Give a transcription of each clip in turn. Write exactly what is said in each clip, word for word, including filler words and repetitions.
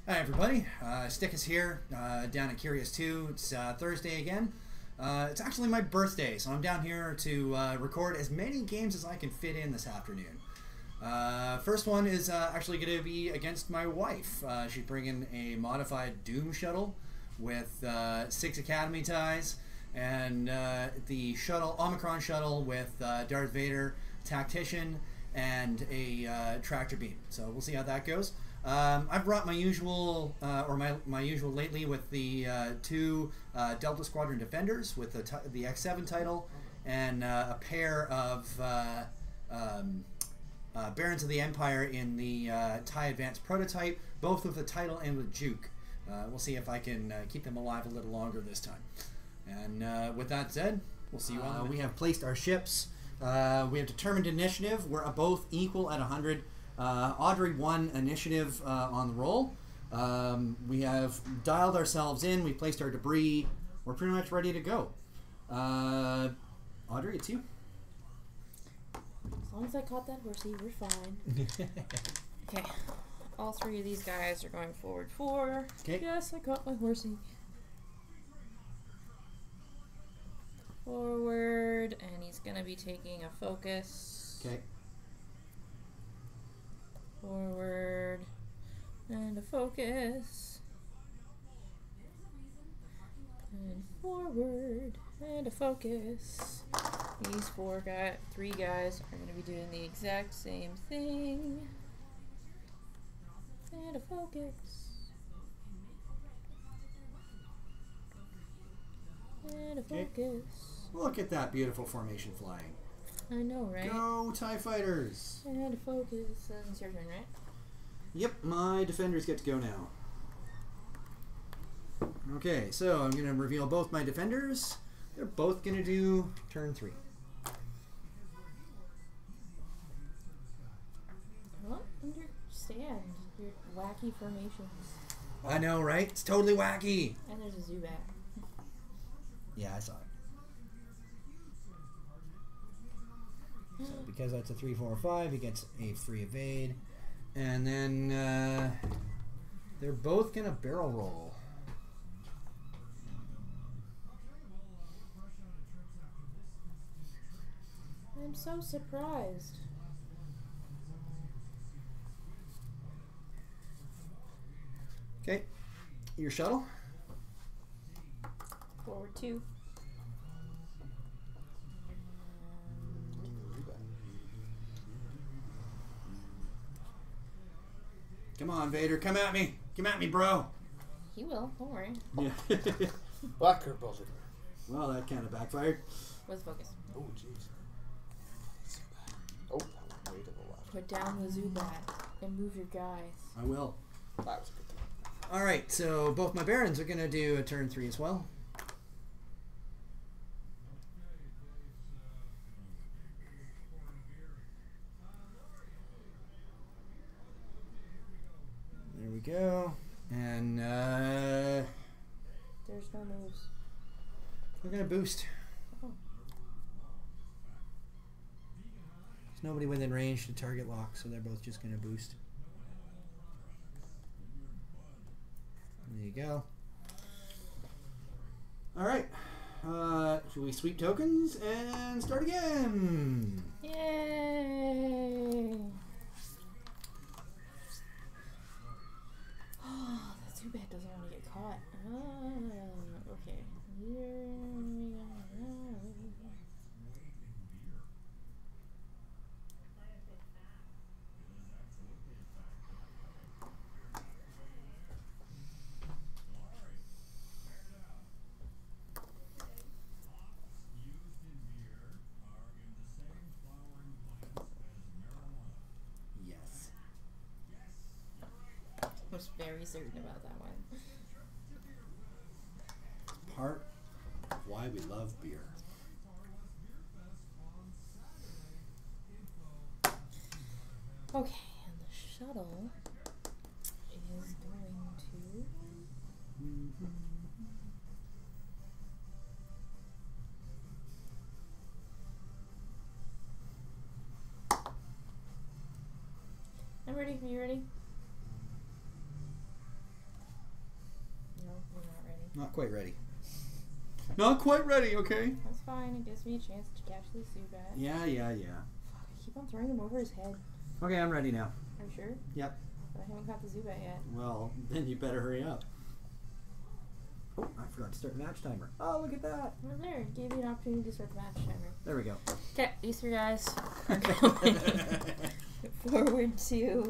Hi everybody, uh, Stickus here, uh, down at Curious two. It's uh, Thursday again. Uh, it's actually my birthday, so I'm down here to uh, record as many games as I can fit in this afternoon. Uh, first one is uh, actually going to be against my wife. Uh, she's bringing a modified Doom shuttle with uh, six Academy ties, and uh, the shuttle, Omicron shuttle with uh, Darth Vader, Tactician, and a uh, tractor beam. So we'll see how that goes. Um, I've brought my usual, uh, or my, my usual lately with the uh, two uh, Delta Squadron Defenders with the, t the X seven title and uh, a pair of uh, um, uh, Barons of the Empire in the uh, TIE Advanced Prototype, both with the title and with Juke. Uh, we'll see if I can uh, keep them alive a little longer this time. And uh, with that said, we'll see you on. Uh, we have placed our ships. Uh, we have determined initiative. We're both equal at one hundred. Uh, Audrey won initiative uh, on the roll. Um, we have dialed ourselves in. We placed our debris. We're pretty much ready to go. Uh, Audrey, it's you. As long as I caught that horsey, we're fine. Okay. All three of these guys are going forward four. Okay. Yes, I caught my horsey. Forward, and he's going to be taking a focus. Okay. Forward, and a focus. And forward, and a focus. These four guys, three guys are going to be doing the exact same thing. And a focus. And a focus. Okay. Look at that beautiful formation flying. I know, right? Go TIE Fighters! And a focus. And it's your turn, right? Yep, my defenders get to go now. Okay, so I'm going to reveal both my defenders. They're both going to do turn three. I don't understand your wacky formations. I know, right? It's totally wacky. And there's a Zubat. Yeah, I saw it. So because that's a three, four, five, he gets a free evade. And then uh, they're both going to barrel roll. I'm so surprised. Okay, your shuttle. Forward two. Come on, Vader, come at me. Come at me, bro. He will, don't worry. Yeah. Black curveball. Well, that kind of backfired. What's focus? Oh, jeez. Oh, that went way to the left. Put down the Zubat and move your guys. I will. That was a good time. All right, so both my Barons are going to do a turn three as well. There we go. And uh, There's no moves. we're going to boost. Oh. There's nobody within range to target lock, so they're both just going to boost. There you go. All right. Uh, should we sweep tokens and start again? Yay! Oh, that Zubat doesn't want to get caught. Ah, okay. Here we go. Yes. I was very certain about that one. Part of why we love beer. Okay, and the shuttle is going to... I'm ready. Are you ready? Not quite ready. Not quite ready, okay? That's fine. It gives me a chance to catch the Zubat. Yeah, yeah, yeah. Fuck, I keep on throwing him over his head. Okay, I'm ready now. Are you sure? Yep. But I haven't caught the Zubat yet. Well, then you better hurry up. Oh, I forgot to start the match timer. Oh, look at that. Well, there. It gave you an opportunity to start the match timer. There we go. Okay, these three guys are going forward to...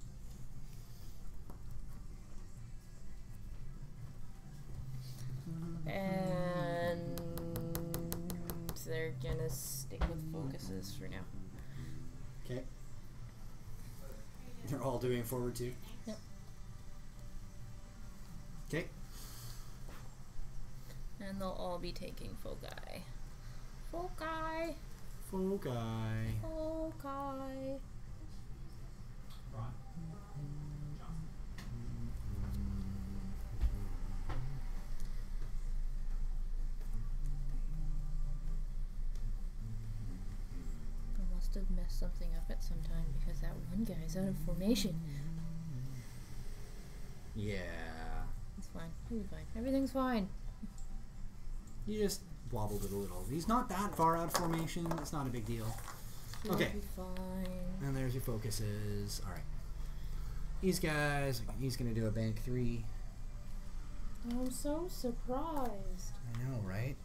And they're gonna stick with focuses for now. Okay. They're all doing forward two? Yep. Okay. And they'll all be taking foci. Foci! Foci. Foci! Have messed something up at some time because that one guy's out of formation. Yeah. It's fine. He'll be fine. Everything's fine. You just wobbled it a little. He's not that far out of formation. It's not a big deal. He'll Okay. be fine. And there's your focuses. Alright. These guys, he's going to do a bank three. I'm so surprised. I know, right?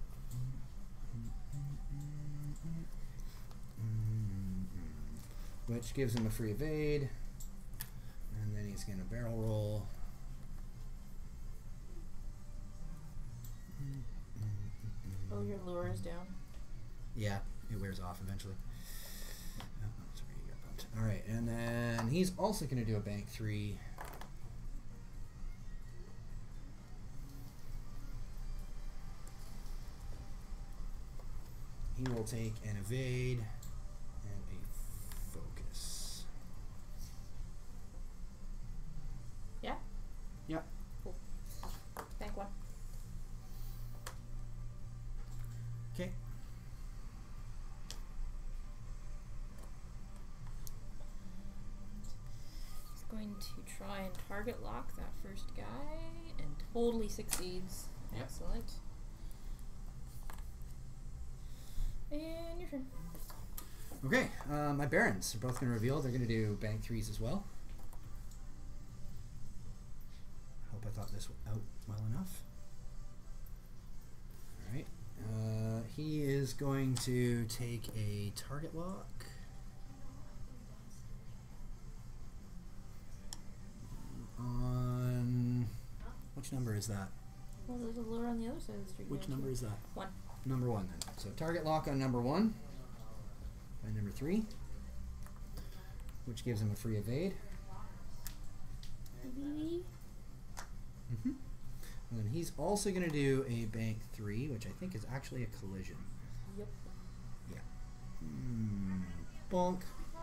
Which gives him a free evade. And then he's going to barrel roll. Oh, your lure is down. Yeah, it wears off eventually. Oh, sorry, you got bumped. Alright, and then he's also going to do a bank three. He will take an evade. Yeah? Yep. Cool. Bank one. Okay. He's going to try and target lock that first guy and totally succeeds. Yep. Excellent. And your turn. Okay, uh, my Barons are both going to reveal. They're going to do bank threes as well. Hope I thought this out well enough. Alright. Uh, he is going to take a target lock. On... Which number is that? Well, there's a lure on the other side of the street. Which number is that? One. Number one then. So target lock on number one. By number three. Which gives him a free evade. Mm-hmm. And then he's also going to do a bank three, which I think is actually a collision. Yep. Yeah. Mm, bonk.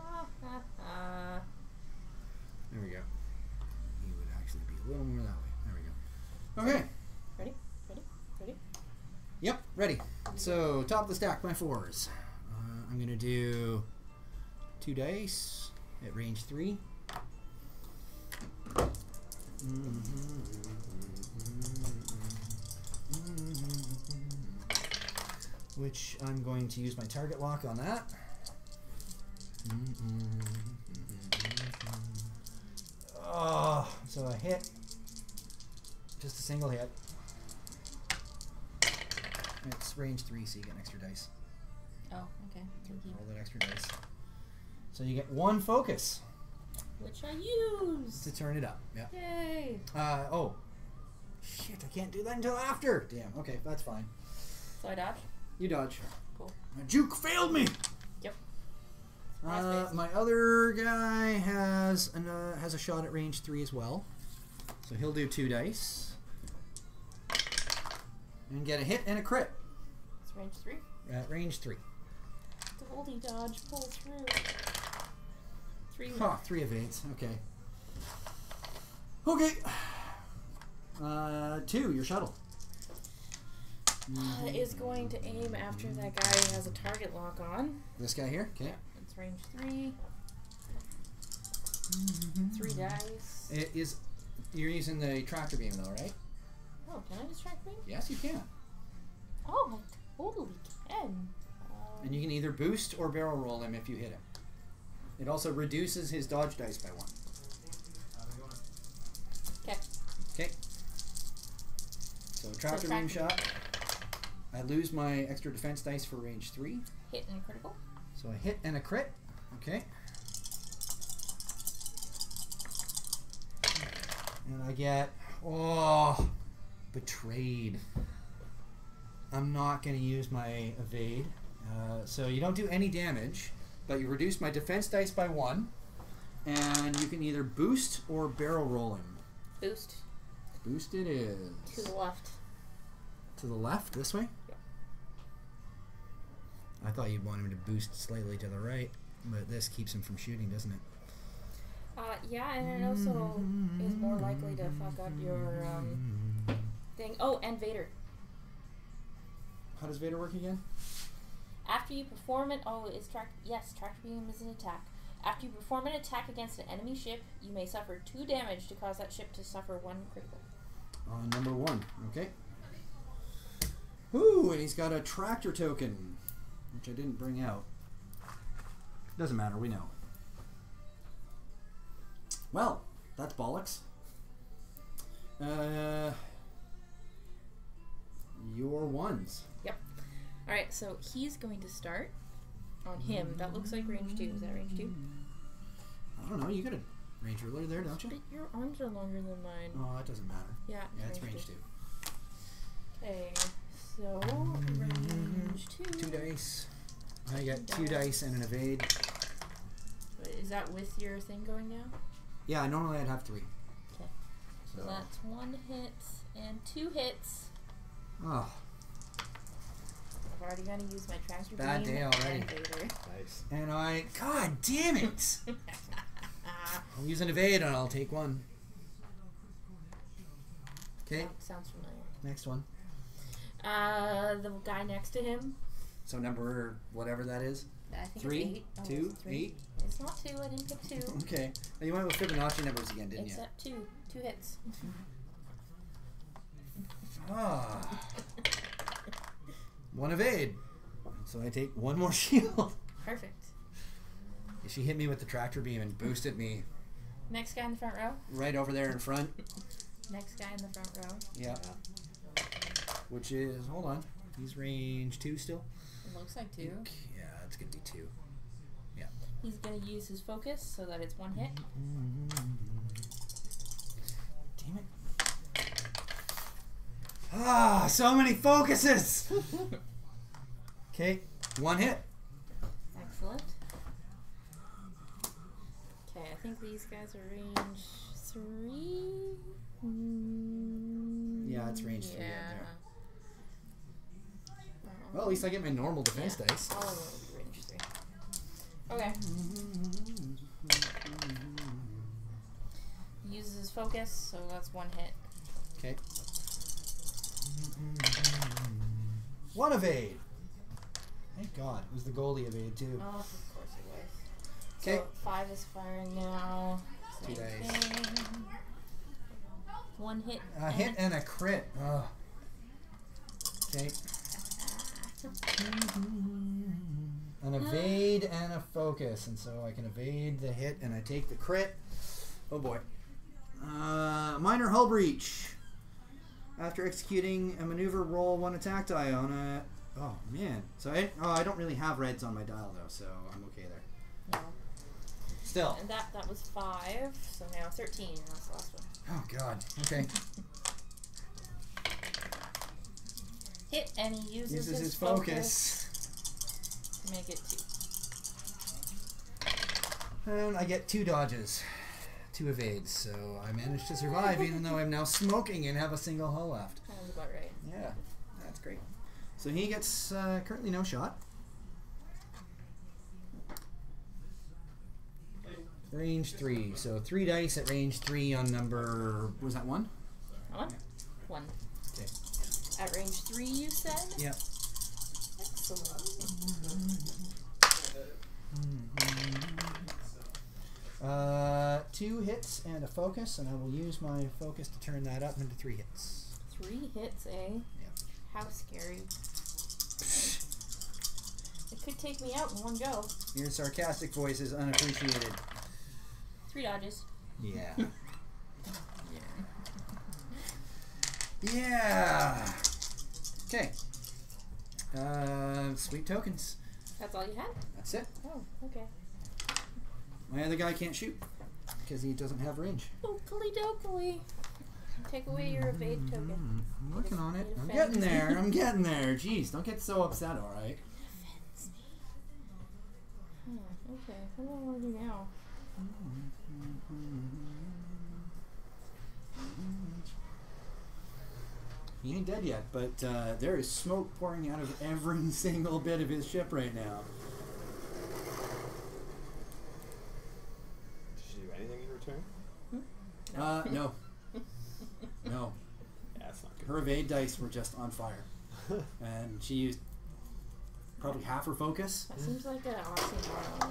There we go. He would actually be a little more that way. There we go. Okay. Ready? Ready? Ready? Yep, ready. So, top of the stack, my fours. Uh, I'm going to do two dice at range three. Which I'm going to use my target lock on that. Oh, so a hit. Just a single hit. It's range three, so you get an extra dice. Oh, okay. Thank you. Roll that extra dice. So you get one focus. Which I use. To turn it up. Yeah. Yay. Uh, oh. Shit, I can't do that until after. Damn, okay, that's fine. So I dodge? You dodge. Cool. My juke failed me! Yep. Uh, my other guy has an, uh, has a shot at range three as well. So he'll do two dice. And get a hit and a crit. It's range three? At range three. Goldie dodge, pull through. Three. Huh, three evades. Okay. Okay. Uh, two, your shuttle. Uh, is going to aim after that guy who has a target lock on. This guy here? Okay. It's range three. Three dice. It is. You're using the tractor beam though, right? Oh, can I distract me? Yes, you can. Oh, I totally can. Um, And you can either boost or barrel roll him if you hit him. It also reduces his dodge dice by one. Okay. Okay. So tractor beam shot. I lose my extra defense dice for range three. Hit and critical. So a hit and a crit. Okay. And I get, oh, betrayed. I'm not going to use my evade. Uh, so you don't do any damage, but you reduce my defense dice by one. And you can either boost or barrel roll him. Boost. Boost it is. To the left. To the left, this way? Yep. I thought you'd want him to boost slightly to the right, but this keeps him from shooting, doesn't it? Uh, yeah, and it also is more likely to fuck up your um, thing. Oh, and Vader. How does Vader work again? After you perform it, oh, is track. Yes, tractor beam is an attack. After you perform an attack against an enemy ship, you may suffer two damage to cause that ship to suffer one critical. On number one, okay. Ooh, and he's got a tractor token, which I didn't bring out. Doesn't matter, we know. Well, that's bollocks. Uh, your ones. Yep. Alright, so he's going to start on him. That looks like range two. Is that range two? I don't know, you got a range ruler there, don't you? But your arms are longer than mine. Oh, that doesn't matter. Yeah, Yeah, it's range two. Okay, so range two. Two dice. I got two dice and an evade. Wait, is that with your thing going down? Yeah, normally I'd have three. Okay. So, So that's one hit and two hits. Oh, I've already got to use my tractor Bad beam day already. and Vader. Nice. and I, God damn it! I'll use an evade and I'll take one. Okay, Sounds familiar. next one. Uh, the guy next to him. So number whatever that is. I think Three, it's eight. Oh, two, it's three. eight. It's not two. I didn't pick two. Okay. Now you went with Fibonacci numbers again, didn't you? Except two. Two hits. Ah. One evade. So I take one more shield. Perfect. She hit me with the tractor beam and boosted me Next guy in the front row. right over there in front. Next guy in the front row. Yeah. Which is, hold on. He's range two still? It looks like two. Yeah, it's going to be two. Yeah. He's gonna use his focus so that it's one hit. Damn it. Ah, so many focuses! Okay, one hit. Excellent. Okay, I think these guys are range three. Mm, Yeah, it's range three yeah. right there. Um, Well, at least I get my normal defense yeah, dice. all of them will be range three. Okay. He uses his focus, so that's one hit. Okay. One evade. Thank God. It was the goalie evade, too. Oh, of course it was. Okay. So five is firing now. Two Same dice. thing. One hit. A hit and a crit. Ugh. Okay. An evade and a focus. And so I can evade the hit and I take the crit. Oh boy. Uh, minor hull breach. After executing a maneuver, roll one attack die on a... Oh, man. So I, oh, I don't really have reds on my dial, though, so I'm okay there. No. Still. And that that was five, so now thirteen. That's the last one. Oh, God. Okay. Hit, and he uses, Uses his, his focus. focus. to make it two. And I get two dodges. Two evades, so I managed to survive even though I'm now smoking and have a single hull left. Sounds about right. Yeah, that's great. So he gets uh, currently no shot. Range three, so three dice at range three on number, was that one? One? One. Okay. At range three, you said? Yep. Excellent. Uh, two hits and a focus, and I will use my focus to turn that up into three hits. Three hits, eh? Yep. How scary. It could take me out in one go. Your sarcastic voice is unappreciated. Three dodges. Yeah. Yeah. Yeah. Okay. Uh, sweet tokens. That's all you had? That's it. Oh, okay. My other guy can't shoot because he doesn't have range. Oakley dokley. Take away your evade token. I'm working on it. It I'm offends getting me. there. I'm getting there. Jeez, don't get so upset, all right? It offends me. Hmm, okay, what do I want to do now? He ain't dead yet, but uh, there is smoke pouring out of every single bit of his ship right now. Did she do anything in return? No. Uh, no. No. Yeah, that's not good. Her evade dice were just on fire. And she used probably half her focus. That seems like an oxymoron.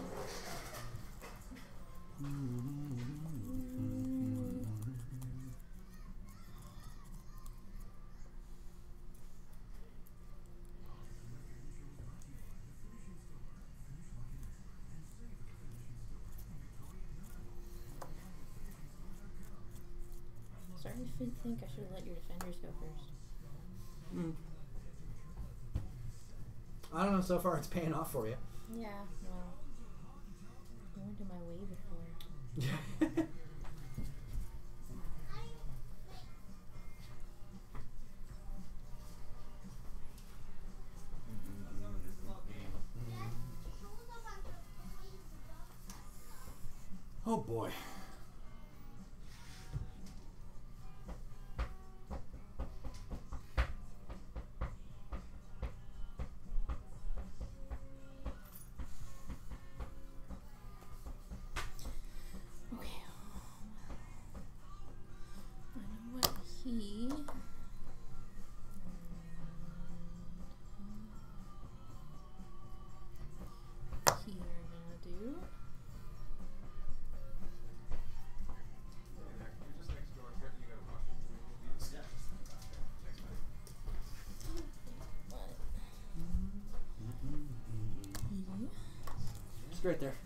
Starting to think I should have let your defenders go first. Mm. I don't know, so far it's paying off for you. Yeah, well, I went to my way before. Oh boy. Okay. I know what he. He are gonna do. What? He. Just right there.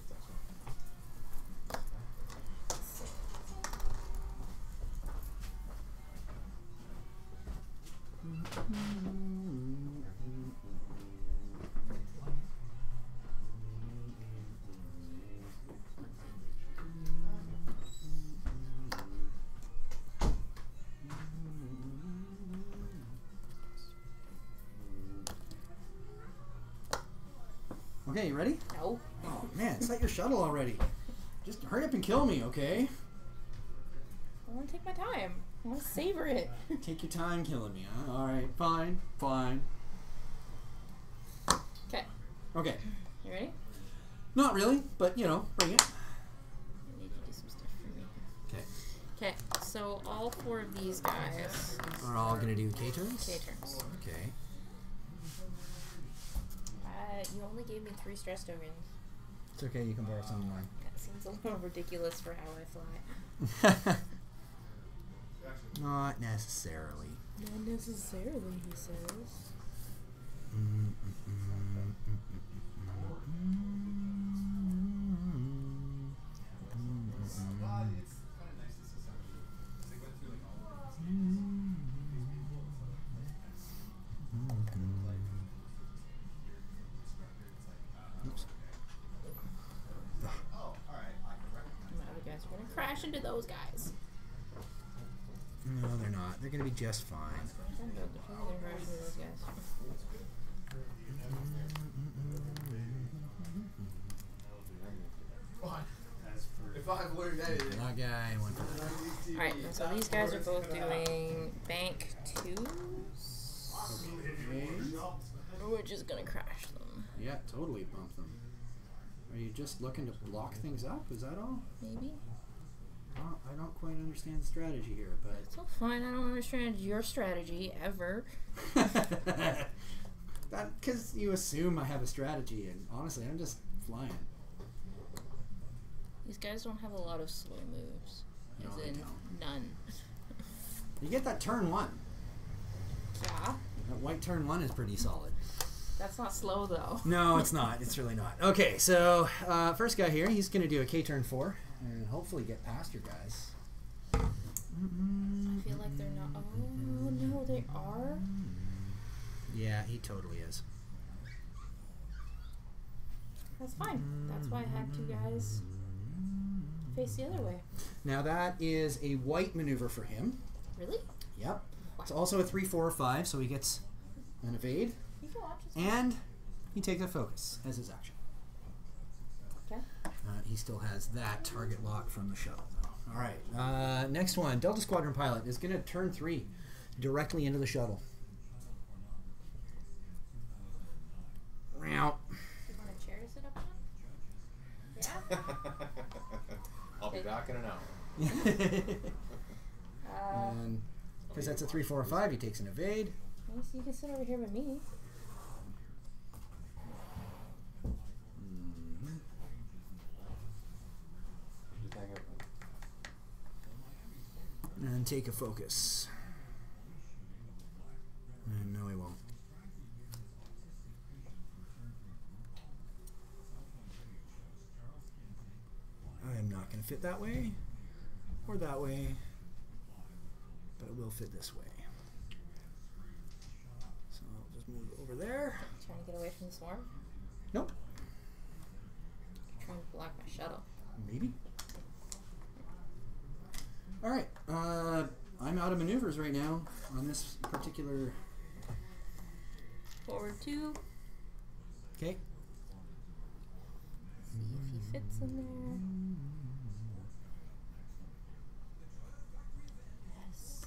Okay, you ready? No. Oh man, set your shuttle already. Just hurry up and kill me, okay? I want to take my time. I want to savor it. Take your time killing me, huh? Alright, fine, fine. Okay. Okay. You ready? Not really, but you know, bring it. I need to do some stuff for me. Okay. Okay, so all four of these guys. Are all gonna do K turns? K turns. Okay. Uh, you only gave me three stress tokens. It's okay, you can borrow some more. That seems a little ridiculous for how I fly. Not necessarily. Not necessarily, he says. Oops. My other guys are gonna crash into those guys. No, they're not. They're gonna be just fine. I'm gonna gonna crash into those guys. If I've learned anything. That guy went for that. Alright, so these guys are both doing bank twos. Okay. We're just gonna crash them. Yeah, totally bump them. Are you just looking to block things up? Is that all? Maybe? Well, I don't quite understand the strategy here, but... It's all fine, I don't understand your strategy, ever. That because you assume I have a strategy, and honestly, I'm just flying. These guys don't have a lot of slow moves. No, As they in, don't. none. You get that turn one. white turn one is pretty solid. That's not slow though. No, it's not. It's really not. Okay, so uh, first guy here, he's going to do a K turn four and hopefully get past your guys. I feel like they're not. Oh no, they are. Yeah, he totally is. That's fine. That's why I had two guys face the other way. Now that is a white maneuver for him. Really? Yep. Wow. It's also a three, four, or five, so he gets an evade. You can watch this. And he takes a focus as his action. Okay. Uh, he still has that target lock from the shuttle. All right. Uh, next one, Delta Squadron pilot is going to turn three directly into the shuttle. Meow. You want a chair to sit up on? Yeah. I'll be back in an hour. uh, And because that's a three, four, or five, he takes an evade. well, so you can sit over here with me. Just hang out. And take a focus. And no, he won't. I am not going to fit that way or that way, but it will fit this way. So I'll just move over there. Trying to get away from the swarm. Nope. Trying to block my shuttle. Maybe. All right. Uh, I'm out of maneuvers right now on this particular. Forward two. Okay. See if he fits in there. Yes.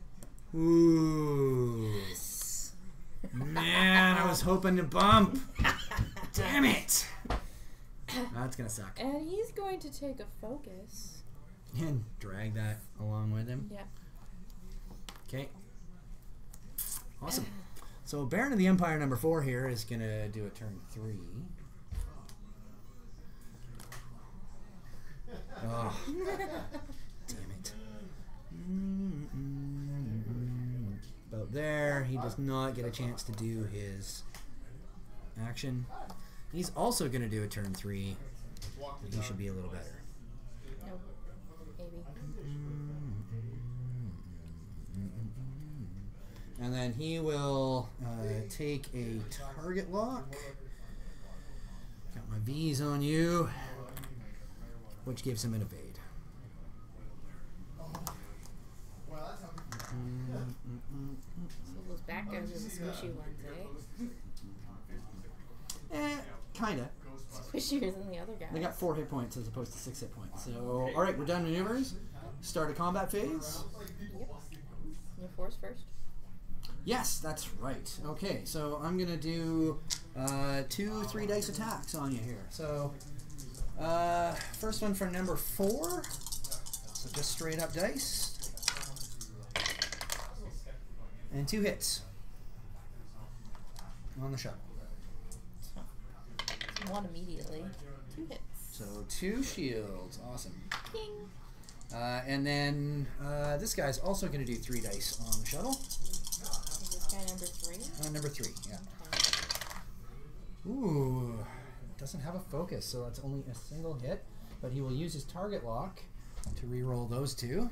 Ooh. Yes. Man, I was hoping to bump. Damn it. That's going to suck. And he's going to take a focus. And drag that along with him. Yeah. Okay. Awesome. So Baron of the Empire number four here is going to do a turn three. Oh. Damn it. About there. He does not get a chance to do his action. He's also going to do a turn three. He should be a little better. Nope. Maybe. And then he will uh, take a target lock. Got my V's on you, which gives him an evade. So those back guys are the squishy ones, eh? Eh, kinda. Squishier than the other guys. They got four hit points as opposed to six hit points. So, all right, we're done maneuvers. Start a combat phase. Yep. Your force first. Yes, that's right. Okay, so I'm gonna do uh, two three dice attacks on you here. So, uh, first one for number four. So just straight up dice. And two hits on the shuttle. One immediately. Two hits. So two shields. Awesome. King. Uh, and then uh, this guy's also going to do three dice on the shuttle. Is this guy number three? Uh, number three, yeah. Okay. Ooh. Doesn't have a focus, so that's only a single hit. But he will use his target lock to re-roll those two.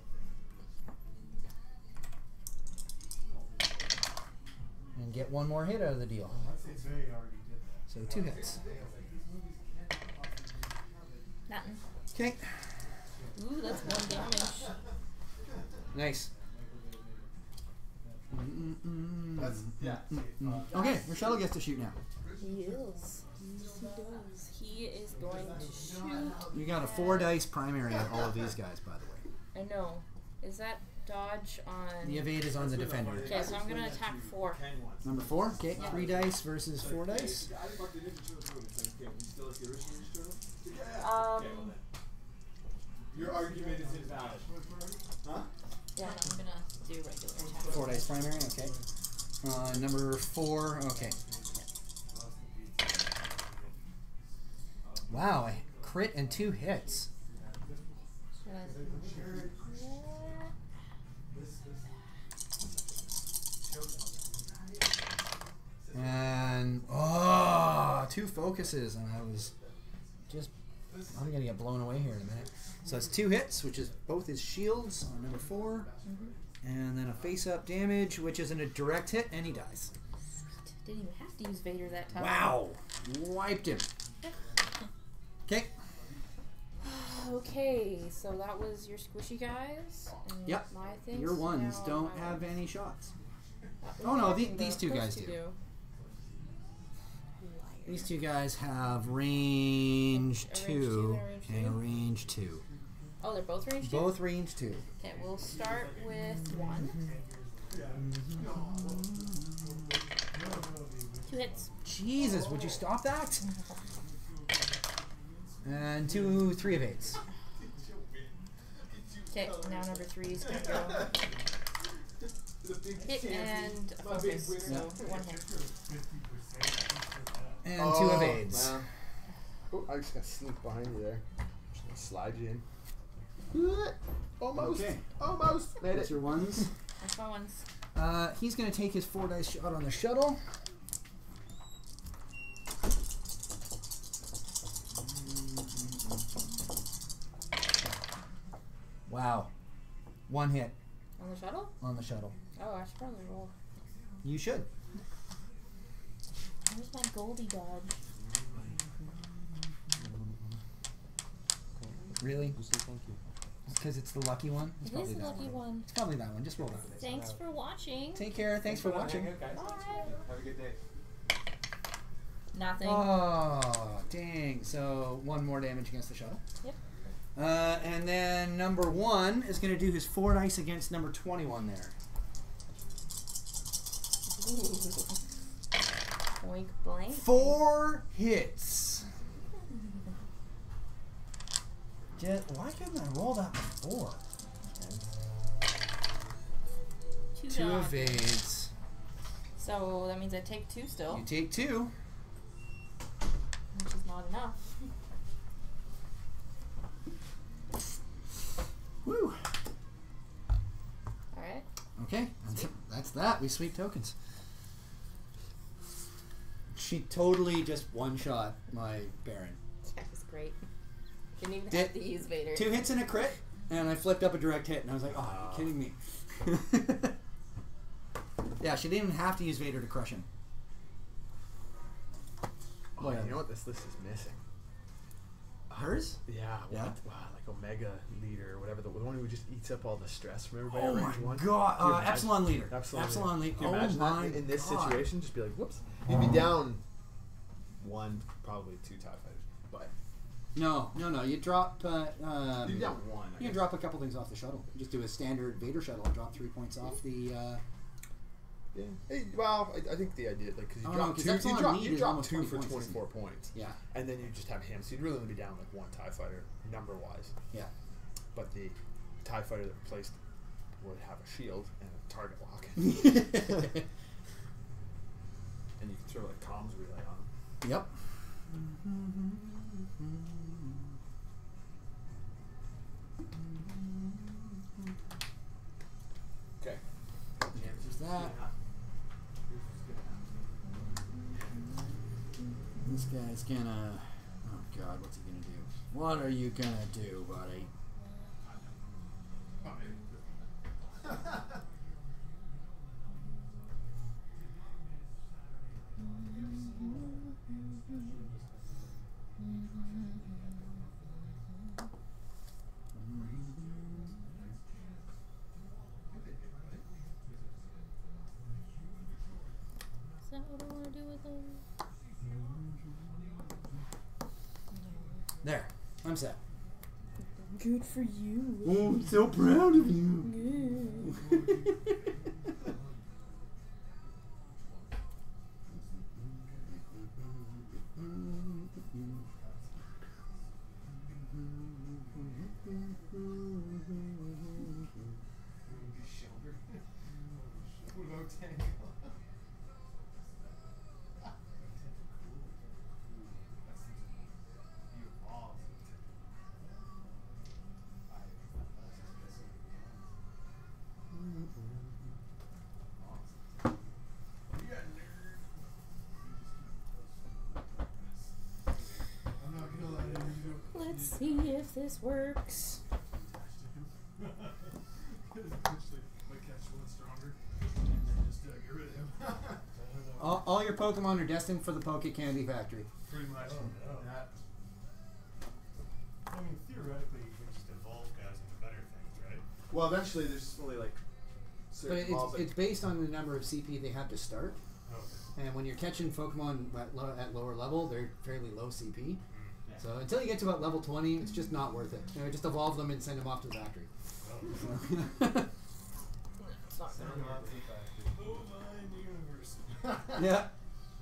And get one more hit out of the deal. So two hits. Nothing. Okay. Ooh, that's one damage. Nice. That's, yeah. Okay, Rochelle gets to shoot now. He is. Yes, he does. He is going to shoot. You got a four dice primary on all of these guys, by the way. I know. Is that dodge on? The evade is on the defender. Okay, so I'm gonna attack four. Number four, okay, three dice versus four dice. Um. Your argument is invalid. Huh? Yeah, no, I'm gonna do regular attack. Four dice primary, okay. Uh, number four, okay. Wow, a crit and two hits. Should I- two focuses, and I was just I'm gonna get blown away here in a minute. So it's two hits, which is both his shields on number four, mm-hmm. and then a face-up damage, which isn't a direct hit, and he dies. Didn't even have to use Vader that time. Wow, wiped him. Okay. Okay, so that was your squishy guys. And Yep. My things. Your ones Now don't my have ones. any shots. Uh, Oh no, the, the- these two those guys two do. Liar. These two guys have range A range two two and a range and a two? range two. Oh, they're both range two? Both range two. Okay, we'll start with one. Two hits. Jesus, would you stop that? And two three of eights. Okay, now number three is gonna go hit and a focus, so one hit. And Oh, two of aids. man. Oh, I just got sneak behind you there. Just gonna slide you in. Almost. Okay. Almost. Made That's it. your ones. That's my ones. Uh, he's going to take his four dice shot on the shuttle. Wow. One hit On the shuttle? on the shuttle. Oh, I should probably roll. You should. Where's my Goldie dodge? Really? Thank you. Because it's the lucky one? It's It probably is the that lucky one. one. It's probably that one. Just roll that. Thanks for watching. Take care. Thanks for watching. Guys. Bye. Have a good day. Nothing. Oh, dang. So one more damage against the shuttle. Yep. Uh, and then number one is going to do his four dice against number twenty-one there. Boink blank. Four hits. Just, why couldn't I roll that before? Two, Two dogs. evades. So that means I take two still, You take two. which is not enough. Woo. Alright. Okay, that's, that's that. We sweep tokens. She totally just one shot my Baron. That was great. Didn't even Did- have to use Vader. Two hits and a crit, and I flipped up a direct hit, and I was like, oh, are you kidding me? Yeah, she didn't even have to use Vader to crush him. Oh, Well, you know what this list is missing? Hers? Yeah. Yeah? What, wow, like Omega Leader or whatever. The, the one who just eats up all the stress from everybody Oh at my range one. god. Can you Uh, imagine? Epsilon Leader. Epsilon, Epsilon Leader. Can you Oh imagine my that in this god. situation? Just be like, whoops. You'd be down one, probably two TIE fighters. But No, no, no. You drop. Uh, um, you'd be down one. I You can guess. drop a couple things off the shuttle. Just do a standard Vader shuttle and drop three points off the. Uh, Yeah. Hey, well, I, I think the idea, like, because you Oh, no, drop 'cause two, you Epsilon drop, lead you is drop almost two twenty for points, isn't twenty-four points. yeah, And then you just have him, so you'd really only be down like one TIE fighter, number wise. yeah. But the TIE fighter that replaced would have a shield and a target lock. And you can throw like comms relay on him. Yep. Okay. There's that. This guy's gonna. Oh God, what's he gonna do? What are you gonna do, buddy? Is that what I want to do with them? There, I'm set. Good for you. Oh, I'm so proud of you. see if this works. all, all your Pokemon are destined for the Poke Candy Factory. Pretty much. Oh, no. That. I mean, theoretically, you can just evolve guys into better things, right? Well, eventually there's only like But certain it's, balls that- it's based on the number of C P they have to start. Okay. And when you're catching Pokemon at, low, at lower level, they're fairly low C P. Yeah. So until you get to about level twenty, it's just not worth it. You know, just evolve them and send them off to the factory. Oh. It's not Send gonna them work. out to the factory. Oh, my universe. Yeah.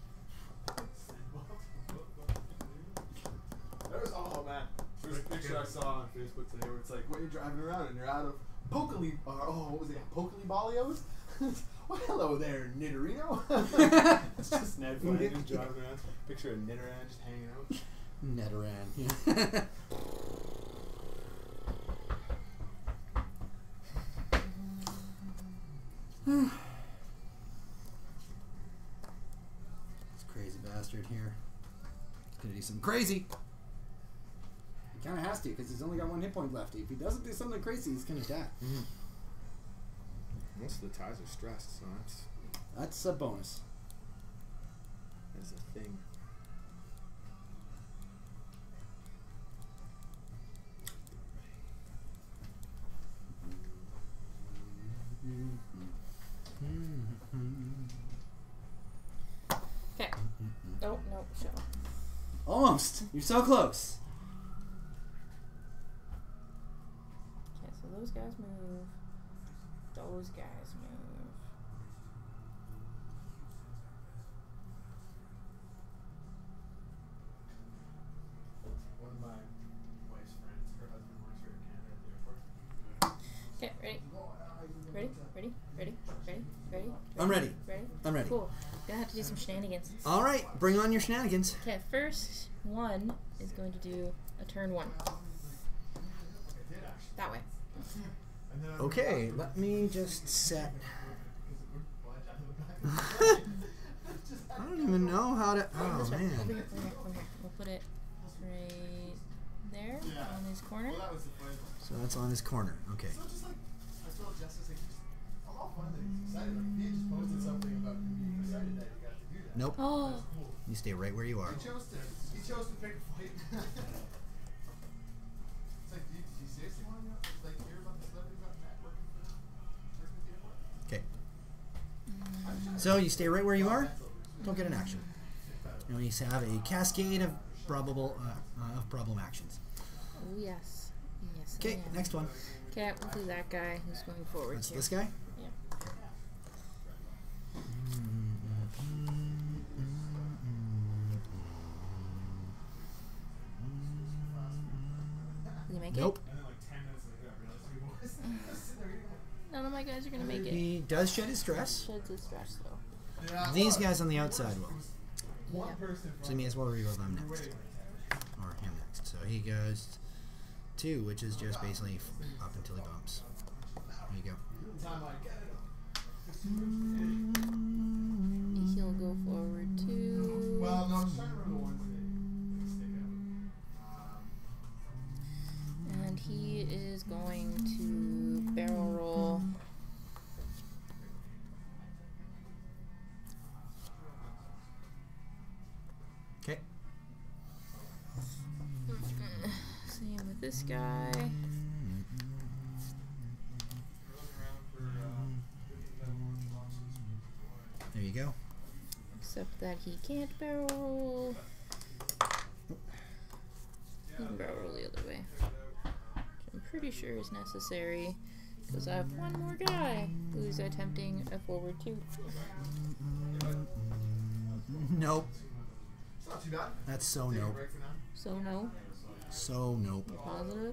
There's oh man, there's a picture I saw on Facebook today where it's like when you're driving around and you're out of Pokely or oh what was it Pokely Balios? Well, hello there, Nidorino. It's just Ned Flanders just driving around. Picture of Nidoran just hanging out. Neteran. Yeah. This crazy bastard here. He's gonna do something crazy. He kind of has to because he's only got one hit point left. If he doesn't do something crazy, he's gonna die. Mm. Most of the ties are stressed, so that's That's a bonus. that's a thing. Okay. Oh, no, shuttle. Almost. You're so close. Okay, so those guys move. Those guys move. One of my wife's friends, her husband works here in Canada at the airport. Okay, ready? Ready? Ready? Ready? Ready? Ready? I'm ready. Ready? I'm ready. Cool. Gonna have to do some shenanigans. All right, bring on your shenanigans. Okay, first one is going to do a turn one. That way. And then I Okay, let me just set. I don't even know how to. Oh This way. Over man. here, over here, over here. We'll put it right there Yeah. on his corner. Well, that was the point. So that's on his corner. Okay. So just like, I told Justice, like, just, I'm all fine that he's excited. Like, he just posted something about him being excited that he got to do that. Nope. Oh, That's cool. You stay right where you are. He chose to, he chose to pick a fight. It's like, do you, do you seriously want to, like, hear about the celebrity about Matt working for, working at the airport? Okay. I'm just- So you stay right where you are. Don't get an action. You know, you have a cascade of probable uh, uh, of problem actions. oh yes, yes. I Okay, am. next one. Okay, we'll do that guy who's going forward That's here. this guy. Yep. Did he make Nope. And then like ten minutes later, I realized he was sitting there eating it? None of my guys are gonna make it. He does shed his stress. Sheds his stress though. it. Yeah, These look, guys on the outside will. one Yeah. person So you may as well reroll them from next. waiting. Or him next. So he goes two, which is just basically f- up until he bumps. There you go. Time I get it. He'll go forward too. Well, no, I'm trying to remember the ones that stick out. Um, And he is going to barrel roll. Okay. Same with this guy. There you go. Except that he can't barrel roll. He can barrel roll the other way. Which I'm pretty sure is necessary. Because I have one more guy who's attempting a forward two. Nope. It's not too bad. That's so Take a nope. break for now. So no. So nope. You're positive?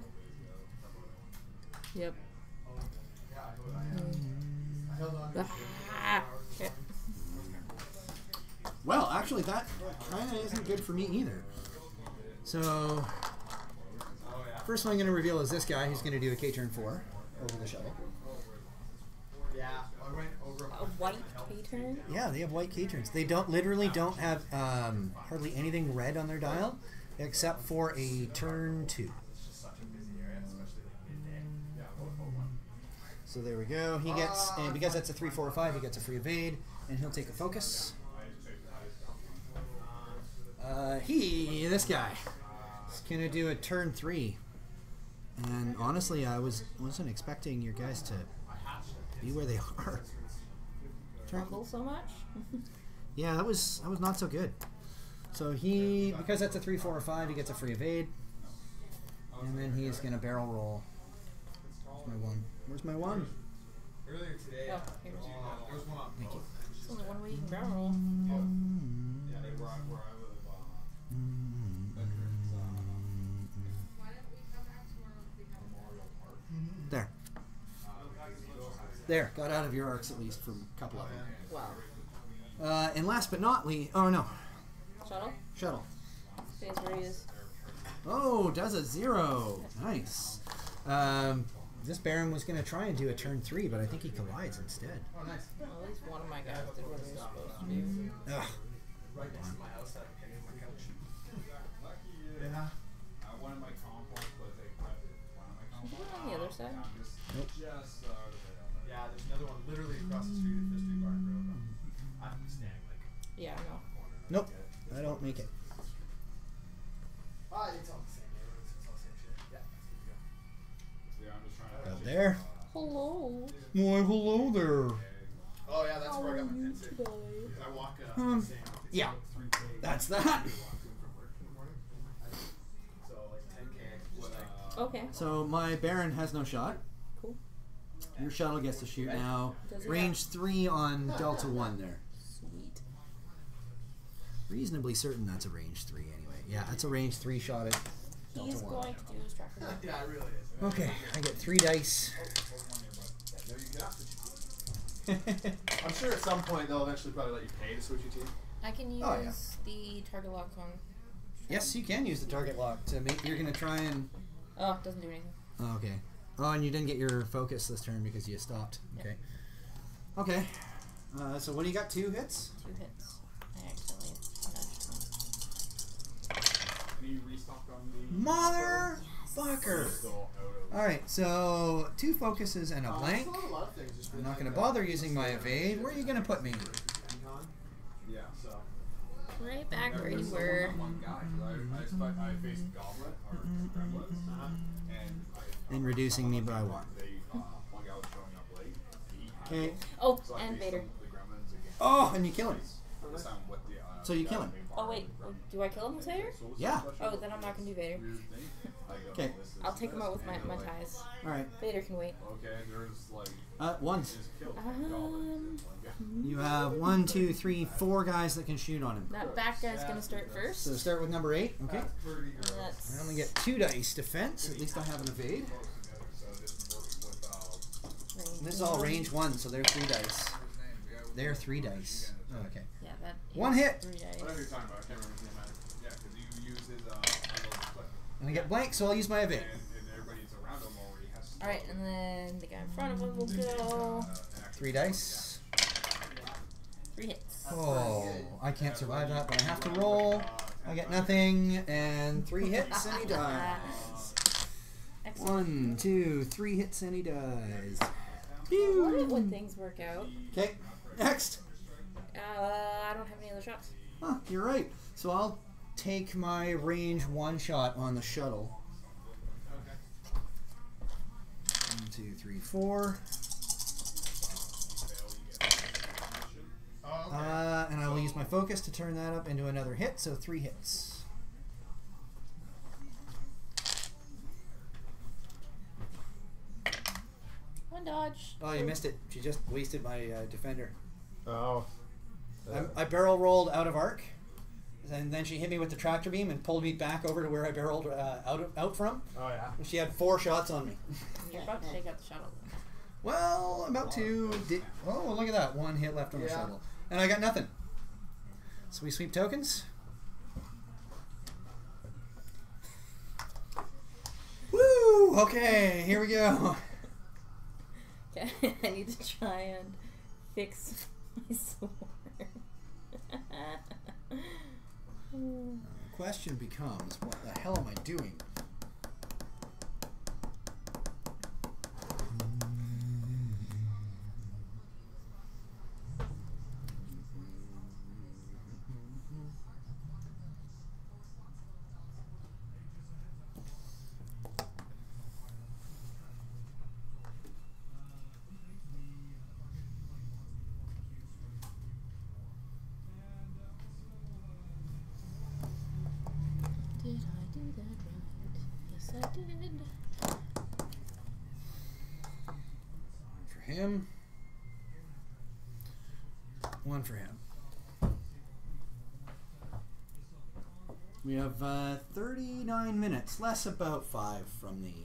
Yep. Yeah, I, I, I held on to it. Ah, okay. Well, actually, that kind of isn't good for me either. So, Oh, yeah. first one I'm going to reveal is this guy who's going to do a K turn four over the shuttle. Yeah, I went over A white K-turn? Yeah, they have white K turns. They don't literally don't have um, hardly anything red on their dial except for a turn two. So there we go. He gets, and because that's a three, four, or five, he gets a free evade, and he'll take a focus. Uh, he, this guy, is gonna do a turn three. And honestly, I was wasn't expecting your guys to be where they are. Turn, Fumble so much? yeah, that was that was not so good. So he, because that's a three, four, or five, he gets a free evade, and then he's gonna barrel roll. Where's my one? Where's my one? Earlier today, Oh, uh, here it is. there was one on Thank you. It's only one way you can barrel roll. Yeah, they were where I live. Uh, veterans, uh, Memorial Park. There. There. Got out of your arcs at least from a couple of them. Wow. Uh, and last but not least, oh no, Shuttle? shuttle. Phase where he is. Oh, does a zero. Nice. Um, this Baron was going to try and do a turn three, but I think he collides instead. Oh, nice. Well, at least one of my guys did what they were supposed to do. Ugh. Right next to my house, that I can hit my couch. Yeah. Uh, one of my compost, but they cut one of my Should you compost. go on the other side? I'm just, Nope. just uh, yeah, there's another one literally across the street at History Barn Road. I have to stand like Yeah, I know. Nope. I don't make it. Ah, it's all the same neighborhoods. It's all the same shit. Yeah, that's good to go. Yeah, I'm just trying to. Out there. Hello. Why, hello there. Oh yeah, that's How where I are got my you pins in. today? Because I walk uh, Um, the same. It's yeah. like three K. That's that. I walk in from work in the morning. So like ten K. Just like. Okay. So my Baron has no shot. Cool. Your shuttle gets to shoot now. Does he Range three on Delta one there. Sweet. Reasonably certain that's a range three anyway. Yeah, that's a range three shot at Delta He's one. going to do his tracker roll. Yeah, it really is. Okay, I get three dice. No, you get off the team. I'm sure at some point they'll eventually probably let you pay to switch your team. I can use Oh, yeah. the target lock on. Yes, you can use the target lock to make. You're gonna try and. Oh, it doesn't do anything. Oh, okay. Oh, and you didn't get your focus this turn because you stopped. Okay. Okay. Uh, so what do you got? Two hits. Two hits. I accidentally nudged one. Can you restock on the Motherfucker! Still out of- All right. So two focuses and a Uh, blank. still have a lot of things, just I'm been not like, gonna uh, bother using my evade. Where are you gonna put me? Econ? Yeah, so. Right back There where you was were. someone, one guy, 'cause I, I, expect, I faced Goblet, or Gremlins, and I, And reducing me by one. They, uh, one guy was showing up late. He had Okay. it. Oh, So I and faced Vader. them, the Gremlins again. Oh, and you kill him. This time with the, uh, So you guy kill that him. made Oh Barn wait, Gremlins. do I kill him with Vader? So what's Yeah. the question? Oh, then I'm not gonna do Vader. Weird thing. I go, Okay. this is I'll take him this, out with my, and my they're like, ties. All right. Vader can wait. Okay, there's like, Uh, ones. just killed Um, Goblins. One guy. You have one, two, three, four guys that can shoot on him. That back guy's gonna start first. So start with number eight. Okay. That's pretty And gross. that's I only get two dice defense. At least I have an evade. So this works with, uh, range This is all one. range one, so they're three dice. They're three dice. Oh, okay. Yeah, that. One is hit. Three dice. whatever you're talking about, I can't remember his name. man. Yeah, because you use his, uh, unload clip. And I get blank, so I'll use my evade. And, and everybody's around him already has to. All right, and then the guy in front of him will go. Uh, an extra Three dice. Three hits. Oh, I can't survive that, but I have to roll. I get nothing, and three hits, and he dies. Excellent. One, two, three hits, and he dies. I love it when things work out. Okay, next. Uh, I don't have any other shots. Huh, you're right. So I'll take my range one shot on the shuttle. One, two, three, four. Oh, okay. Uh, and I will use my focus to turn that up into another hit, so three hits. One dodge. Oh, you missed it. She just wasted my uh, defender. Oh. I, I barrel rolled out of arc, and then she hit me with the tractor beam and pulled me back over to where I barreled uh, out of, out from. Oh yeah. And she had four shots on me. You're about to take out the shuttle. Well, I'm about to. Di- oh, look at that! One hit left on the Yeah. shuttle, and I got nothing. So we sweep tokens. Woo! Okay, here we go. Okay, I need to try and fix my sword. Question becomes, what the hell am I doing? him. One for him. We have uh, thirty-nine minutes, less about five from the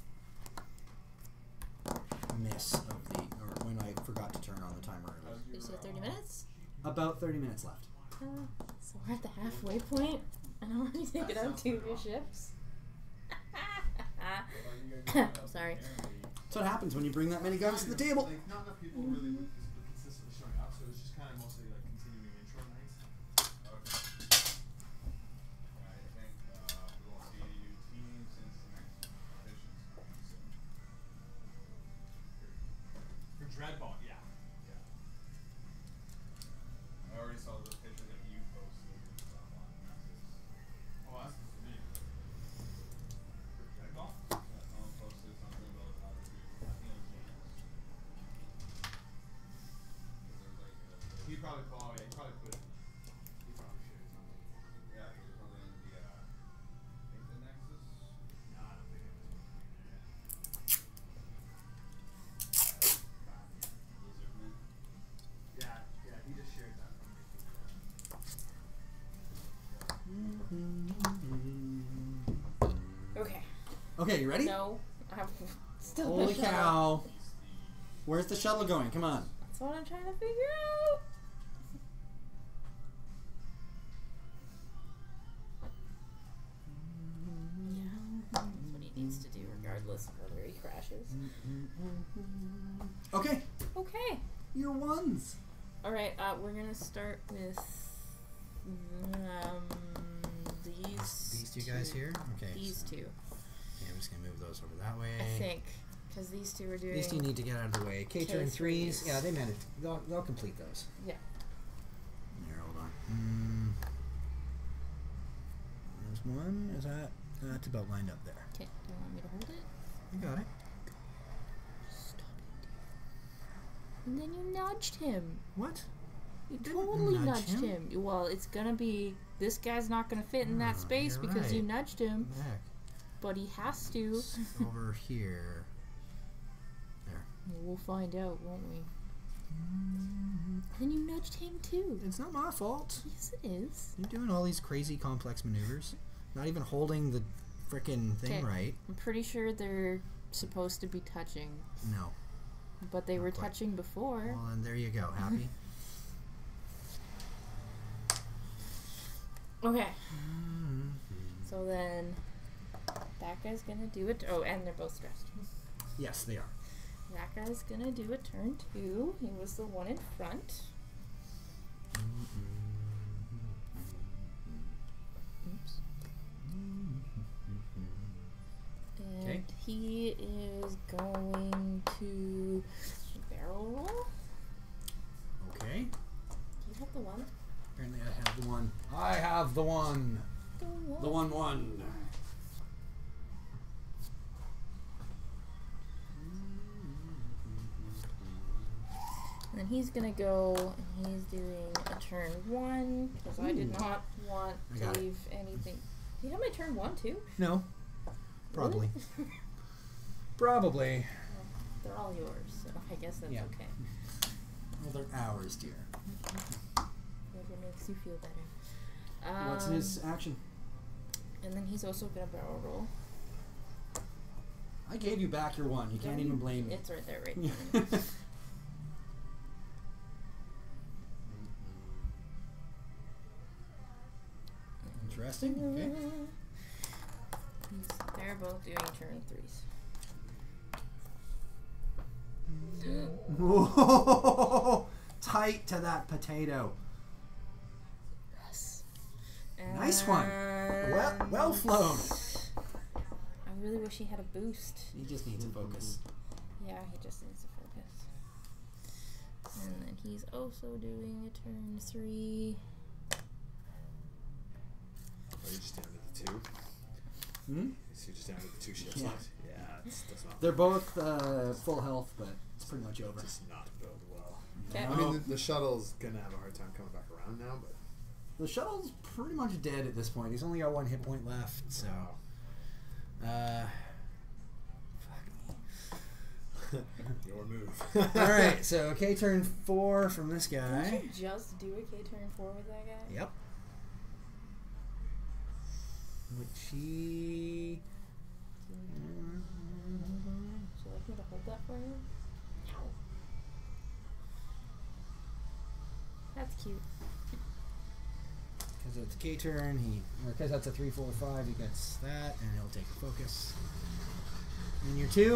miss of the, or when I forgot to turn on the timer earlier. You said thirty minutes? About thirty minutes left. Uh, so we're at the halfway point, and I'm already taking out two of your ships. Sorry. That's what happens when you bring that many guns to the table. Like, not enough people really were consistently showing up, so it's just kind of mostly like continuing intro nights. Okay. Yeah, I think uh, we won't see you team since the next competition's coming soon. For Dreadball, yeah. Yeah. I already saw the picture that you posted and stuff on messages. Oh, that's good for me. For Dreadball? Yeah, someone posted something about how to do, I think it was James. 'Cause there's like a, He probably, oh yeah, he probably put it. He probably shared something. yeah, there's something in the, uh, I think the Nexus. No, I don't think it was. Lizardman. Yeah, yeah, he just shared that from me. Okay. Okay, you ready? No, I'm still Holy the shuttle. cow. Where's the shuttle going? Come on. That's what I'm trying to figure out. Yeah, that's what he needs to do regardless of whether he crashes. Okay, Okay. your ones. Alright, uh, we're gonna start with um, these These two guys here? Okay. These so- two, Okay, I'm just going to move those over that way. I think. Because these two are doing... These two need to get out of the way. K turn K threes. threes. Yeah, they meant it. They'll, they'll complete those. Yeah. Here, hold on. Mm. There's one. Is that? That's about lined up there. Okay, do you want me to hold it? You got it. Stop it. And then you nudged him. What? You Didn't totally nudge nudged him. him. Well, it's gonna be... This guy's not gonna fit in that Oh, space you're because you right. nudged him. Back. But he has to. Over here. There. We'll find out, won't we? And you nudged him too. It's not my fault. Yes, it is. You're doing all these crazy complex maneuvers. Not even holding the frickin' thing 'Kay. right. I'm pretty sure they're supposed to be touching, No. but they Not were quite. touching before. Well, then there you go. Happy? Okay. So then that guy's gonna do it. Oh, and they're both stressed. Yes, they are. That guy's gonna do a turn two. He was the one in front. Oops. And Okay. he is going to barrel roll. Okay. Do you have the one? Apparently I have the one. I have the one. The one. The one one. And then he's gonna go and he's doing a turn one because I did Ooh. not want I to got it. leave anything. Do you have my turn one too? No. Probably. Really? Probably. They're all yours, so I guess that's Yeah. okay. Well, they're ours, dear. Whatever makes you feel better. Um, What's his action? And then he's also gonna barrel roll. I gave you back your one. You can't Yeah, even blame me. It's right there, right? Yeah. there. Interesting. Okay. He's- They're both doing turn threes. Whoa! Tight to that potato. Yes. Nice one. Well, well And flown. I really wish he had a boost. He just needs to focus. Yeah, he just needs to focus. And then he's also doing a turn three. Are you just down to the two? Hmm? So you're just down to the two ships Yeah. left? Yeah, it's, that's not. They're both uh, full health, but it's pretty much over. Just not build well. Okay. I mean, the, the shuttle's gonna have a hard time coming back around now, but The shuttle's pretty much dead at this point. He's only got one hit point left, so. Uh, fuck me. Your move. All right, so K turn four from this Didn't guy. you just do a K turn four with that guy? Yep. Which he. Would you like me to hold that for you? That's cute. Because it's K turn, he. Or because that's a three, four, five, he gets that, and he'll take a focus. And your two,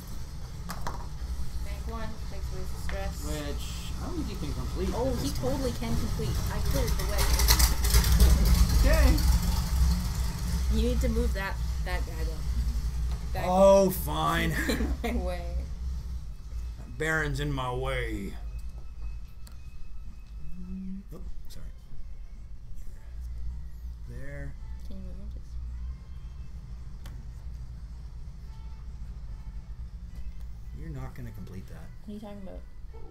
Bank one, takes away the stress. which I don't think you can complete. Oh, at he this totally can complete. I cleared the way. point. Okay. You need to move that that guy though. Back Oh, fine. in my way. Baron's in my way. Oh, sorry. There. Can you move him just? You're not going to complete that. What are you talking about?